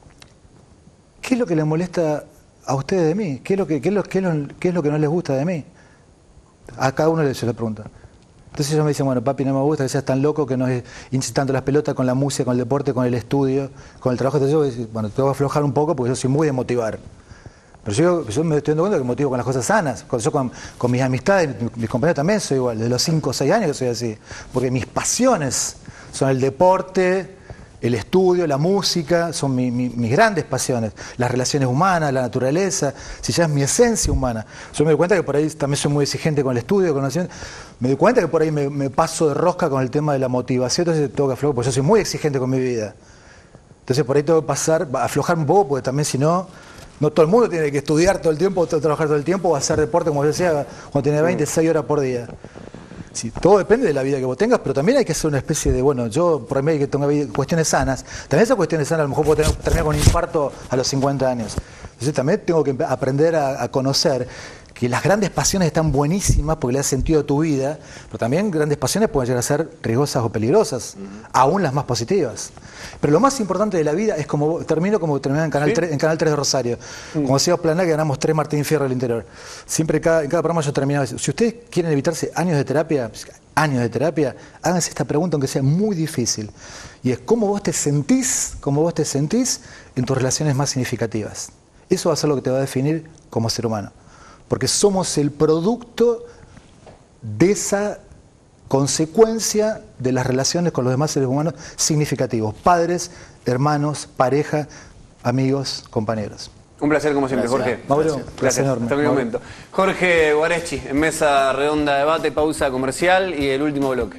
es lo que les molesta a ustedes de mí? ¿Qué es lo que no les gusta de mí? A cada uno se le pregunta. Entonces ellos me dicen, bueno, papi, no me gusta que seas tan loco, que nos hinches tanto las pelotas con la música, con el deporte, con el estudio, con el trabajo. Entonces yo voy a decir, bueno, te voy a aflojar un poco porque yo soy muy de motivar. Pero yo me estoy dando cuenta que motivo con las cosas sanas. Yo con mis amistades, mis compañeros también soy igual. Desde los 5 o 6 años que soy así. Porque mis pasiones son el deporte, el estudio, la música, son mis grandes pasiones. Las relaciones humanas, la naturaleza, si ya es mi esencia humana. Yo me doy cuenta que por ahí también soy muy exigente con el estudio, con la ciencia. Me doy cuenta que por ahí me paso de rosca con el tema de la motivación, entonces tengo que aflojar, porque yo soy muy exigente con mi vida. Entonces por ahí tengo que aflojar un poco, porque también si no todo el mundo tiene que estudiar todo el tiempo, trabajar todo el tiempo o hacer deporte, como yo decía, cuando tiene 26 horas por día. Sí, todo depende de la vida que vos tengas, pero también hay que hacer una especie de, bueno, yo por mí que tengo cuestiones sanas, también esas cuestiones sanas a lo mejor puedo terminar con un infarto a los 50 años. Entonces también tengo que aprender a conocer que las grandes pasiones están buenísimas porque le das sentido a tu vida, pero también grandes pasiones pueden llegar a ser riesgosas o peligrosas, aún las más positivas. Pero lo más importante de la vida es termino como terminé en Canal 3 de Rosario. Como decía Planá, que ganamos 3 Martín Fierro del interior. Siempre en cada programa yo terminaba. Si ustedes quieren evitarse años de terapia, háganse esta pregunta aunque sea muy difícil. Y es cómo vos te sentís en tus relaciones más significativas. Eso va a ser lo que te va a definir como ser humano. Porque somos el producto de esa consecuencia de las relaciones con los demás seres humanos significativos. Padres, hermanos, pareja, amigos, compañeros. Un placer como siempre, Gracias. Jorge. Mauro, gracias enorme. Hasta el momento. Jorge Guareschi, en mesa redonda de debate, pausa comercial y el último bloque.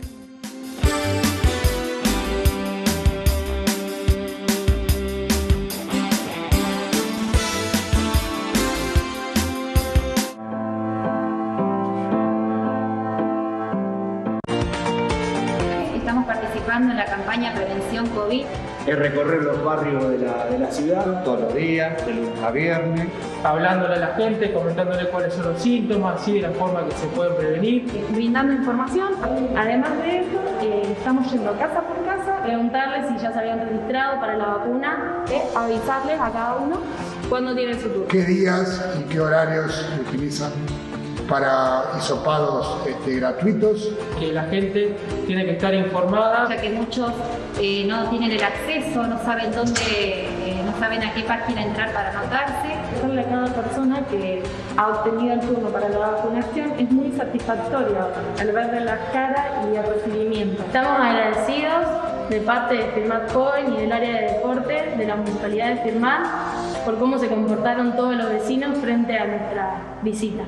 En la campaña Prevención COVID. Es recorrer los barrios de la ciudad todos los días, de lunes a viernes. Hablándole a la gente, comentándole cuáles son los síntomas, así de la forma que se pueden prevenir. Brindando información. Además de eso, estamos yendo casa por casa, preguntarles si ya se habían registrado para la vacuna, avisarles a cada uno cuándo tienen su turno. ¿Qué días y qué horarios utilizan para hisopados gratuitos? Que la gente tiene que estar informada. Ya que muchos no tienen el acceso, no saben dónde, no saben a qué página entrar para anotarse. Decirle a cada persona que ha obtenido el turno para la vacunación es muy satisfactorio al verle las caras y el recibimiento. Estamos agradecidos de parte de Firmat Joven y del área de deporte de la Municipalidad de Firmat por cómo se comportaron todos los vecinos frente a nuestra visita.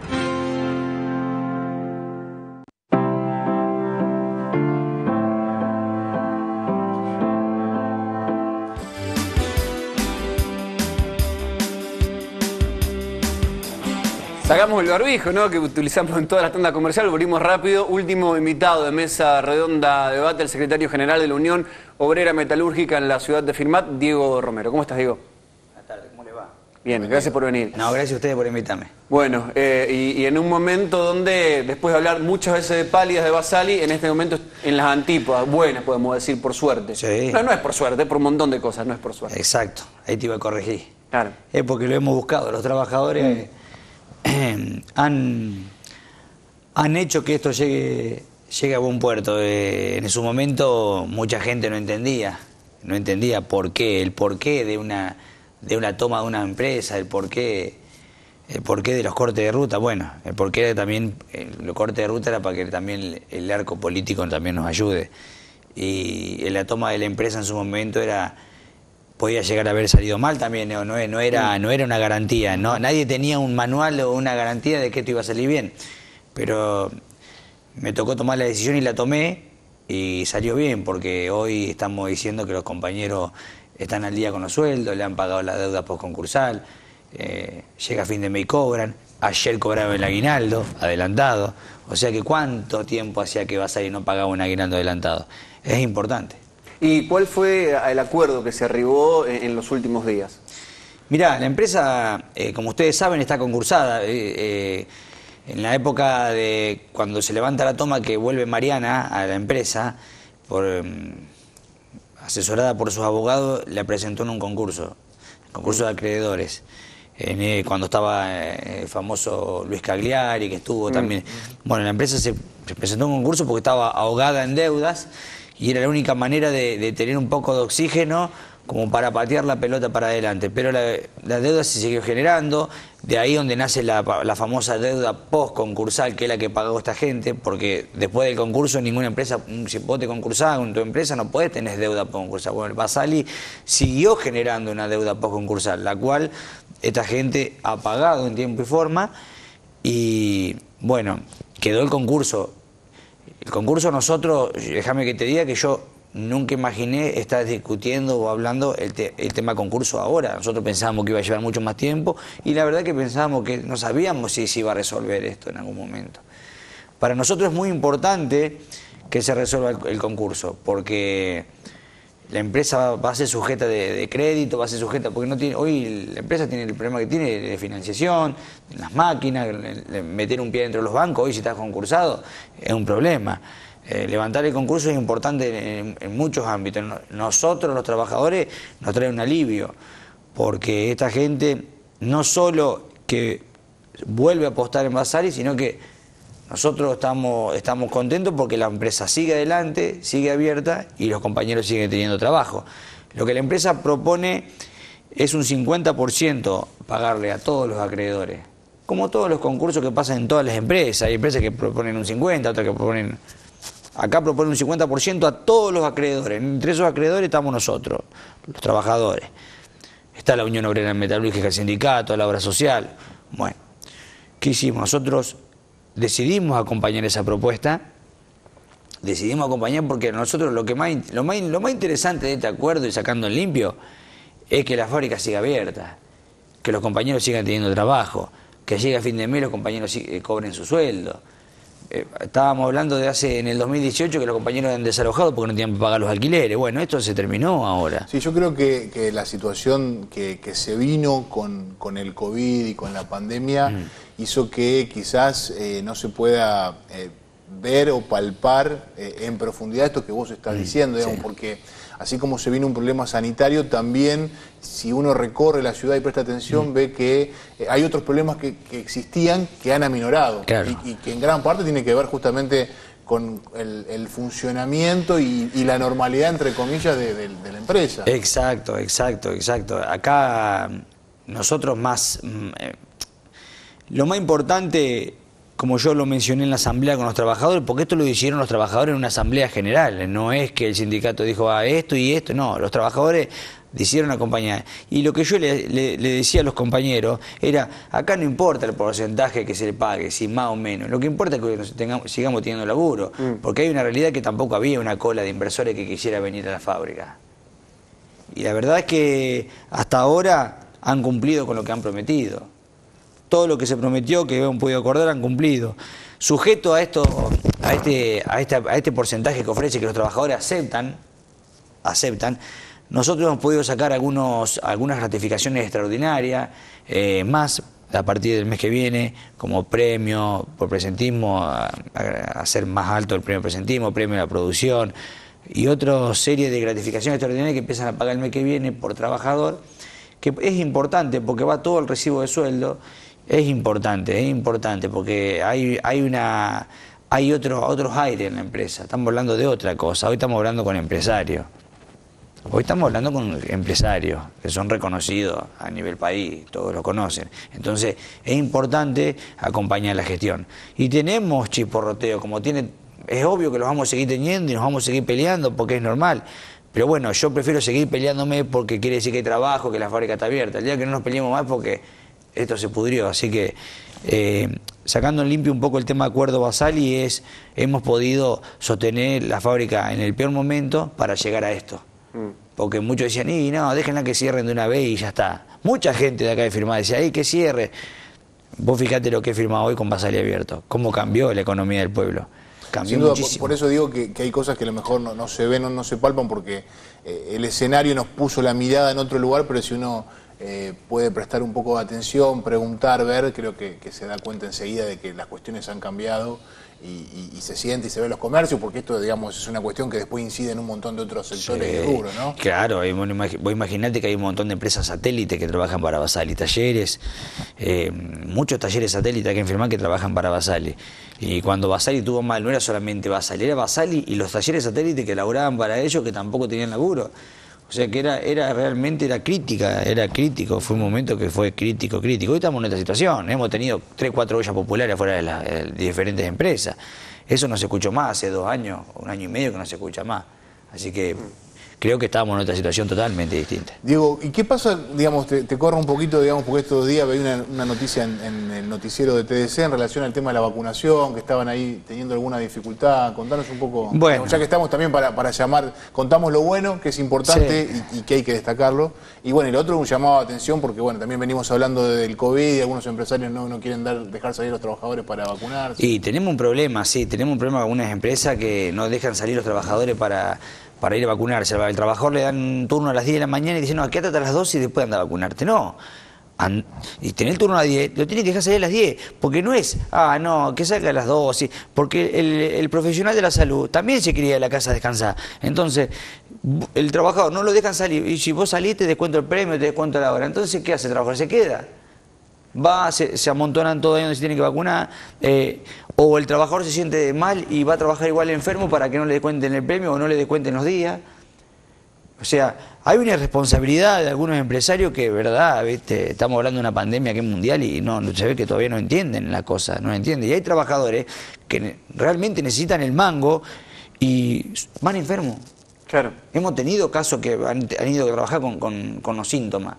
Sacamos el barbijo, ¿no?, que utilizamos en toda la tanda comercial, volvimos rápido. Último invitado de mesa redonda de debate, el secretario general de la Unión Obrera Metalúrgica en la ciudad de Firmat, Diego Romero. ¿Cómo estás, Diego? Buenas tardes, ¿cómo le va? Bien, gracias por venir. No, gracias a ustedes por invitarme. Bueno, y en un momento donde, después de hablar muchas veces de pálidas de Basali, en este momento en las antípodas, buenas podemos decir, por suerte. Sí. No es por suerte, por un montón de cosas, no es por suerte. Exacto, ahí te iba a corregir. Claro. Es porque lo hemos buscado, los trabajadores... Han hecho que esto llegue a buen puerto. En su momento mucha gente no entendía por qué, el porqué de una toma de una empresa, el porqué de los cortes de ruta. Bueno, el porqué también, los cortes de ruta era para que también el arco político también nos ayude. Y la toma de la empresa en su momento podía llegar a haber salido mal también, no era una garantía, nadie tenía un manual o una garantía de que esto iba a salir bien, pero me tocó tomar la decisión y la tomé y salió bien, porque hoy estamos diciendo que los compañeros están al día con los sueldos, le han pagado la deuda postconcursal, llega fin de mes y cobran, ayer cobraba el aguinaldo adelantado, o sea que cuánto tiempo hacía que Basali no pagaba un aguinaldo adelantado, es importante. ¿Y cuál fue el acuerdo que se arribó en los últimos días? Mirá, la empresa, como ustedes saben, está concursada. En la época de cuando se levanta la toma, que vuelve Mariana a la empresa, asesorada por sus abogados, la presentó en un concurso, el concurso de acreedores. Cuando estaba el famoso Luis Cagliari, que estuvo también. Bueno, la empresa se presentó en un concurso porque estaba ahogada en deudas, y era la única manera de tener un poco de oxígeno como para patear la pelota para adelante. Pero la deuda se siguió generando, de ahí donde nace la famosa deuda post-concursal, que es la que pagó esta gente, porque después del concurso ninguna empresa, si vos te concursás con tu empresa, no podés tener deuda post-concursal. Bueno, el Basali siguió generando una deuda post-concursal, la cual esta gente ha pagado en tiempo y forma, y bueno, quedó el concurso. El concurso nosotros, déjame que te diga que yo nunca imaginé estar discutiendo o hablando el tema concurso ahora. Nosotros pensábamos que iba a llevar mucho más tiempo y la verdad que pensábamos que no sabíamos si se iba a resolver esto en algún momento. Para nosotros es muy importante que se resuelva el concurso, porque la empresa va a ser sujeta de crédito, va a ser sujeta, porque no tiene, hoy la empresa tiene el problema que tiene de financiación, las máquinas, meter un pie dentro de los bancos, hoy si estás concursado es un problema. Levantar el concurso es importante en muchos ámbitos. Nosotros, los trabajadores, nos trae un alivio, porque esta gente no solo que vuelve a apostar en Basali, sino que nosotros estamos contentos porque la empresa sigue adelante, sigue abierta y los compañeros siguen teniendo trabajo. Lo que la empresa propone es un 50% pagarle a todos los acreedores, como todos los concursos que pasan en todas las empresas. Hay empresas que proponen un 50%, otras que proponen... Acá proponen un 50% a todos los acreedores. Entre esos acreedores estamos nosotros, los trabajadores. Está la Unión Obrera Metalúrgica, el sindicato, la obra social. Bueno, ¿qué hicimos? Nosotros decidimos acompañar esa propuesta. Decidimos acompañar porque nosotros lo más interesante de este acuerdo y sacando en limpio es que la fábrica siga abierta, que los compañeros sigan teniendo trabajo, que llegue a fin de mes los compañeros cobren su sueldo. Estábamos hablando de en el 2018 que los compañeros eran desalojados porque no tenían que pagar los alquileres. Bueno, esto se terminó ahora. Sí, yo creo que la situación que se vino con el COVID y con la pandemia hizo que quizás no se pueda ver o palpar en profundidad esto que vos estás diciendo, digamos, porque así como se vino un problema sanitario, también si uno recorre la ciudad y presta atención, ve que hay otros problemas que existían que han aminorado, claro, y que en gran parte tiene que ver justamente con el funcionamiento y la normalidad, entre comillas, de la empresa. Exacto. Acá nosotros lo más importante, como yo lo mencioné en la asamblea con los trabajadores, porque esto lo hicieron los trabajadores en una asamblea general, no es que el sindicato dijo esto y esto, no, los trabajadores decidieron acompañar. Y lo que yo le decía a los compañeros era, acá no importa el porcentaje que se le pague, si más o menos, lo que importa es que sigamos teniendo laburo, porque hay una realidad que tampoco había una cola de inversores que quisiera venir a la fábrica. Y la verdad es que hasta ahora han cumplido con lo que han prometido. Todo lo que se prometió, que hemos podido acordar, han cumplido. Sujeto a este porcentaje que ofrece, que los trabajadores aceptan, nosotros hemos podido sacar algunas gratificaciones extraordinarias, más a partir del mes que viene, como premio por presentismo, a hacer más alto el premio presentismo, premio a la producción, y otra serie de gratificaciones extraordinarias que empiezan a pagar el mes que viene por trabajador, que es importante porque va todo el recibo de sueldo. Es importante porque hay otros aires en la empresa. Estamos hablando de otra cosa. Hoy estamos hablando con empresarios. Que son reconocidos a nivel país, todos lo conocen. Entonces, es importante acompañar la gestión. Y tenemos chisporroteo, es obvio que los vamos a seguir teniendo y nos vamos a seguir peleando porque es normal. Pero bueno, yo prefiero seguir peleándome porque quiere decir que hay trabajo, que la fábrica está abierta. El día que no nos peleemos más porque esto se pudrió, así que sacando en limpio un poco el tema de acuerdo Basali hemos podido sostener la fábrica en el peor momento para llegar a esto. Porque muchos decían, no, déjenla que cierren de una vez y ya está. Mucha gente de acá de Firmat decía, que cierre. Vos fijate lo que he firmado hoy con Basali abierto, cómo cambió la economía del pueblo. Cambió muchísimo. Por eso digo que hay cosas que a lo mejor no se ven, no se palpan, porque el escenario nos puso la mirada en otro lugar, pero si uno puede prestar un poco de atención, preguntar, ver, creo que se da cuenta enseguida de que las cuestiones han cambiado y se siente y se ve en los comercios, porque esto, digamos, es una cuestión que después incide en un montón de otros sectores y rubros, ¿no? Claro, vos imaginate que hay un montón de empresas satélites que trabajan para Basali, talleres, muchos talleres satélites que firman que trabajan para Basali. Y cuando Basali tuvo mal, no era solamente Basali, era Basali y los talleres satélites que laboraban para ellos, que tampoco tenían laburo. O sea que realmente era crítico, fue un momento que fue crítico. Hoy estamos en esta situación, hemos tenido 3 o 4 ollas populares afuera de las diferentes empresas. Eso no se escuchó más, hace 2 años, 1 año y medio que no se escucha más. Así que creo que estábamos en otra situación totalmente distinta. Diego, ¿y qué pasa, digamos, te corro un poquito, digamos, porque estos días veía una noticia en el noticiero de TDC en relación al tema de la vacunación, que estaban ahí teniendo alguna dificultad? Contanos un poco, bueno, ya que estamos también para llamar, contamos lo bueno, que es importante y que hay que destacarlo. Y bueno, y lo otro, un llamado de atención, porque bueno, también venimos hablando del COVID y algunos empresarios no quieren dejar salir a los trabajadores para vacunarse. Y tenemos un problema, tenemos un problema con algunas empresas que no dejan salir los trabajadores para ir a vacunarse. El trabajador le dan un turno a las 10 de la mañana y dicen, no, quédate a las 12 y después anda a vacunarte. No. Y tener el turno a las 10, lo tiene que dejar salir a las 10, porque no es, que salga a las 12, porque el profesional de la salud también se quería ir a la casa a descansar. Entonces, el trabajador no lo dejan salir, y si vos salís te descuento el premio, te descuento la hora. Entonces, ¿qué hace el trabajador? Se queda. Se amontonan todo ahí donde se tiene que vacunar, o el trabajador se siente mal y va a trabajar igual enfermo para que no le descuenten el premio o no le descuenten los días. O sea, hay una irresponsabilidad de algunos empresarios que, verdad, ¿viste? Estamos hablando de una pandemia que es mundial y se ve que todavía no entienden la cosa, no entienden. Y hay trabajadores que realmente necesitan el mango y van enfermos. Claro. Hemos tenido casos que han ido a trabajar con los síntomas.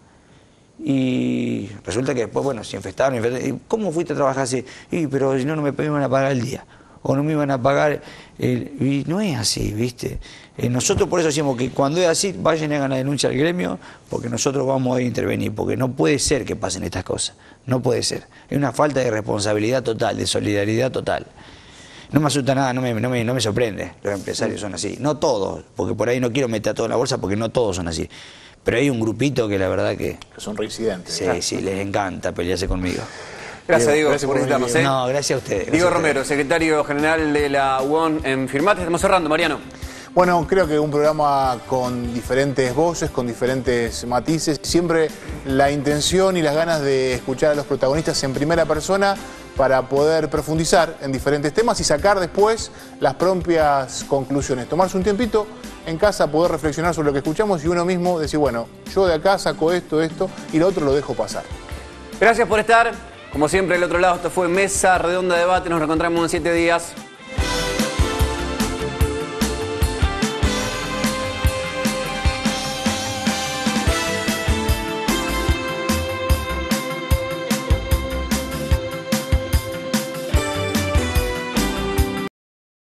Y resulta que después, bueno, se infectaron. ¿Y cómo fuiste a trabajar así? Pero si no me iban a pagar el día. O no me iban a pagar. Y no es así, ¿viste? Nosotros por eso decimos que cuando es así, vayan y hagan la denuncia al gremio, porque nosotros vamos a intervenir, porque no puede ser que pasen estas cosas. No puede ser. Es una falta de responsabilidad total, de solidaridad total. No me asusta nada, no me sorprende. Los empresarios son así. No todos, porque por ahí no quiero meter a todo en la bolsa, porque no todos son así. Pero hay un grupito que la verdad que son reincidentes. Sí, les encanta pelearse conmigo. Gracias, Diego, por estarnos. No, gracias a ustedes. Diego Romero, secretario general de la UON en Firmat. Estamos cerrando, Mariano. Bueno, creo que un programa con diferentes voces, con diferentes matices. Siempre la intención y las ganas de escuchar a los protagonistas en primera persona para poder profundizar en diferentes temas y sacar después las propias conclusiones. Tomarse un tiempito en casa, poder reflexionar sobre lo que escuchamos y uno mismo decir, bueno, yo de acá saco esto, y lo otro lo dejo pasar. Gracias por estar. Como siempre, del otro lado, esto fue Mesa Redonda Debate. Nos reencontramos en 7 días.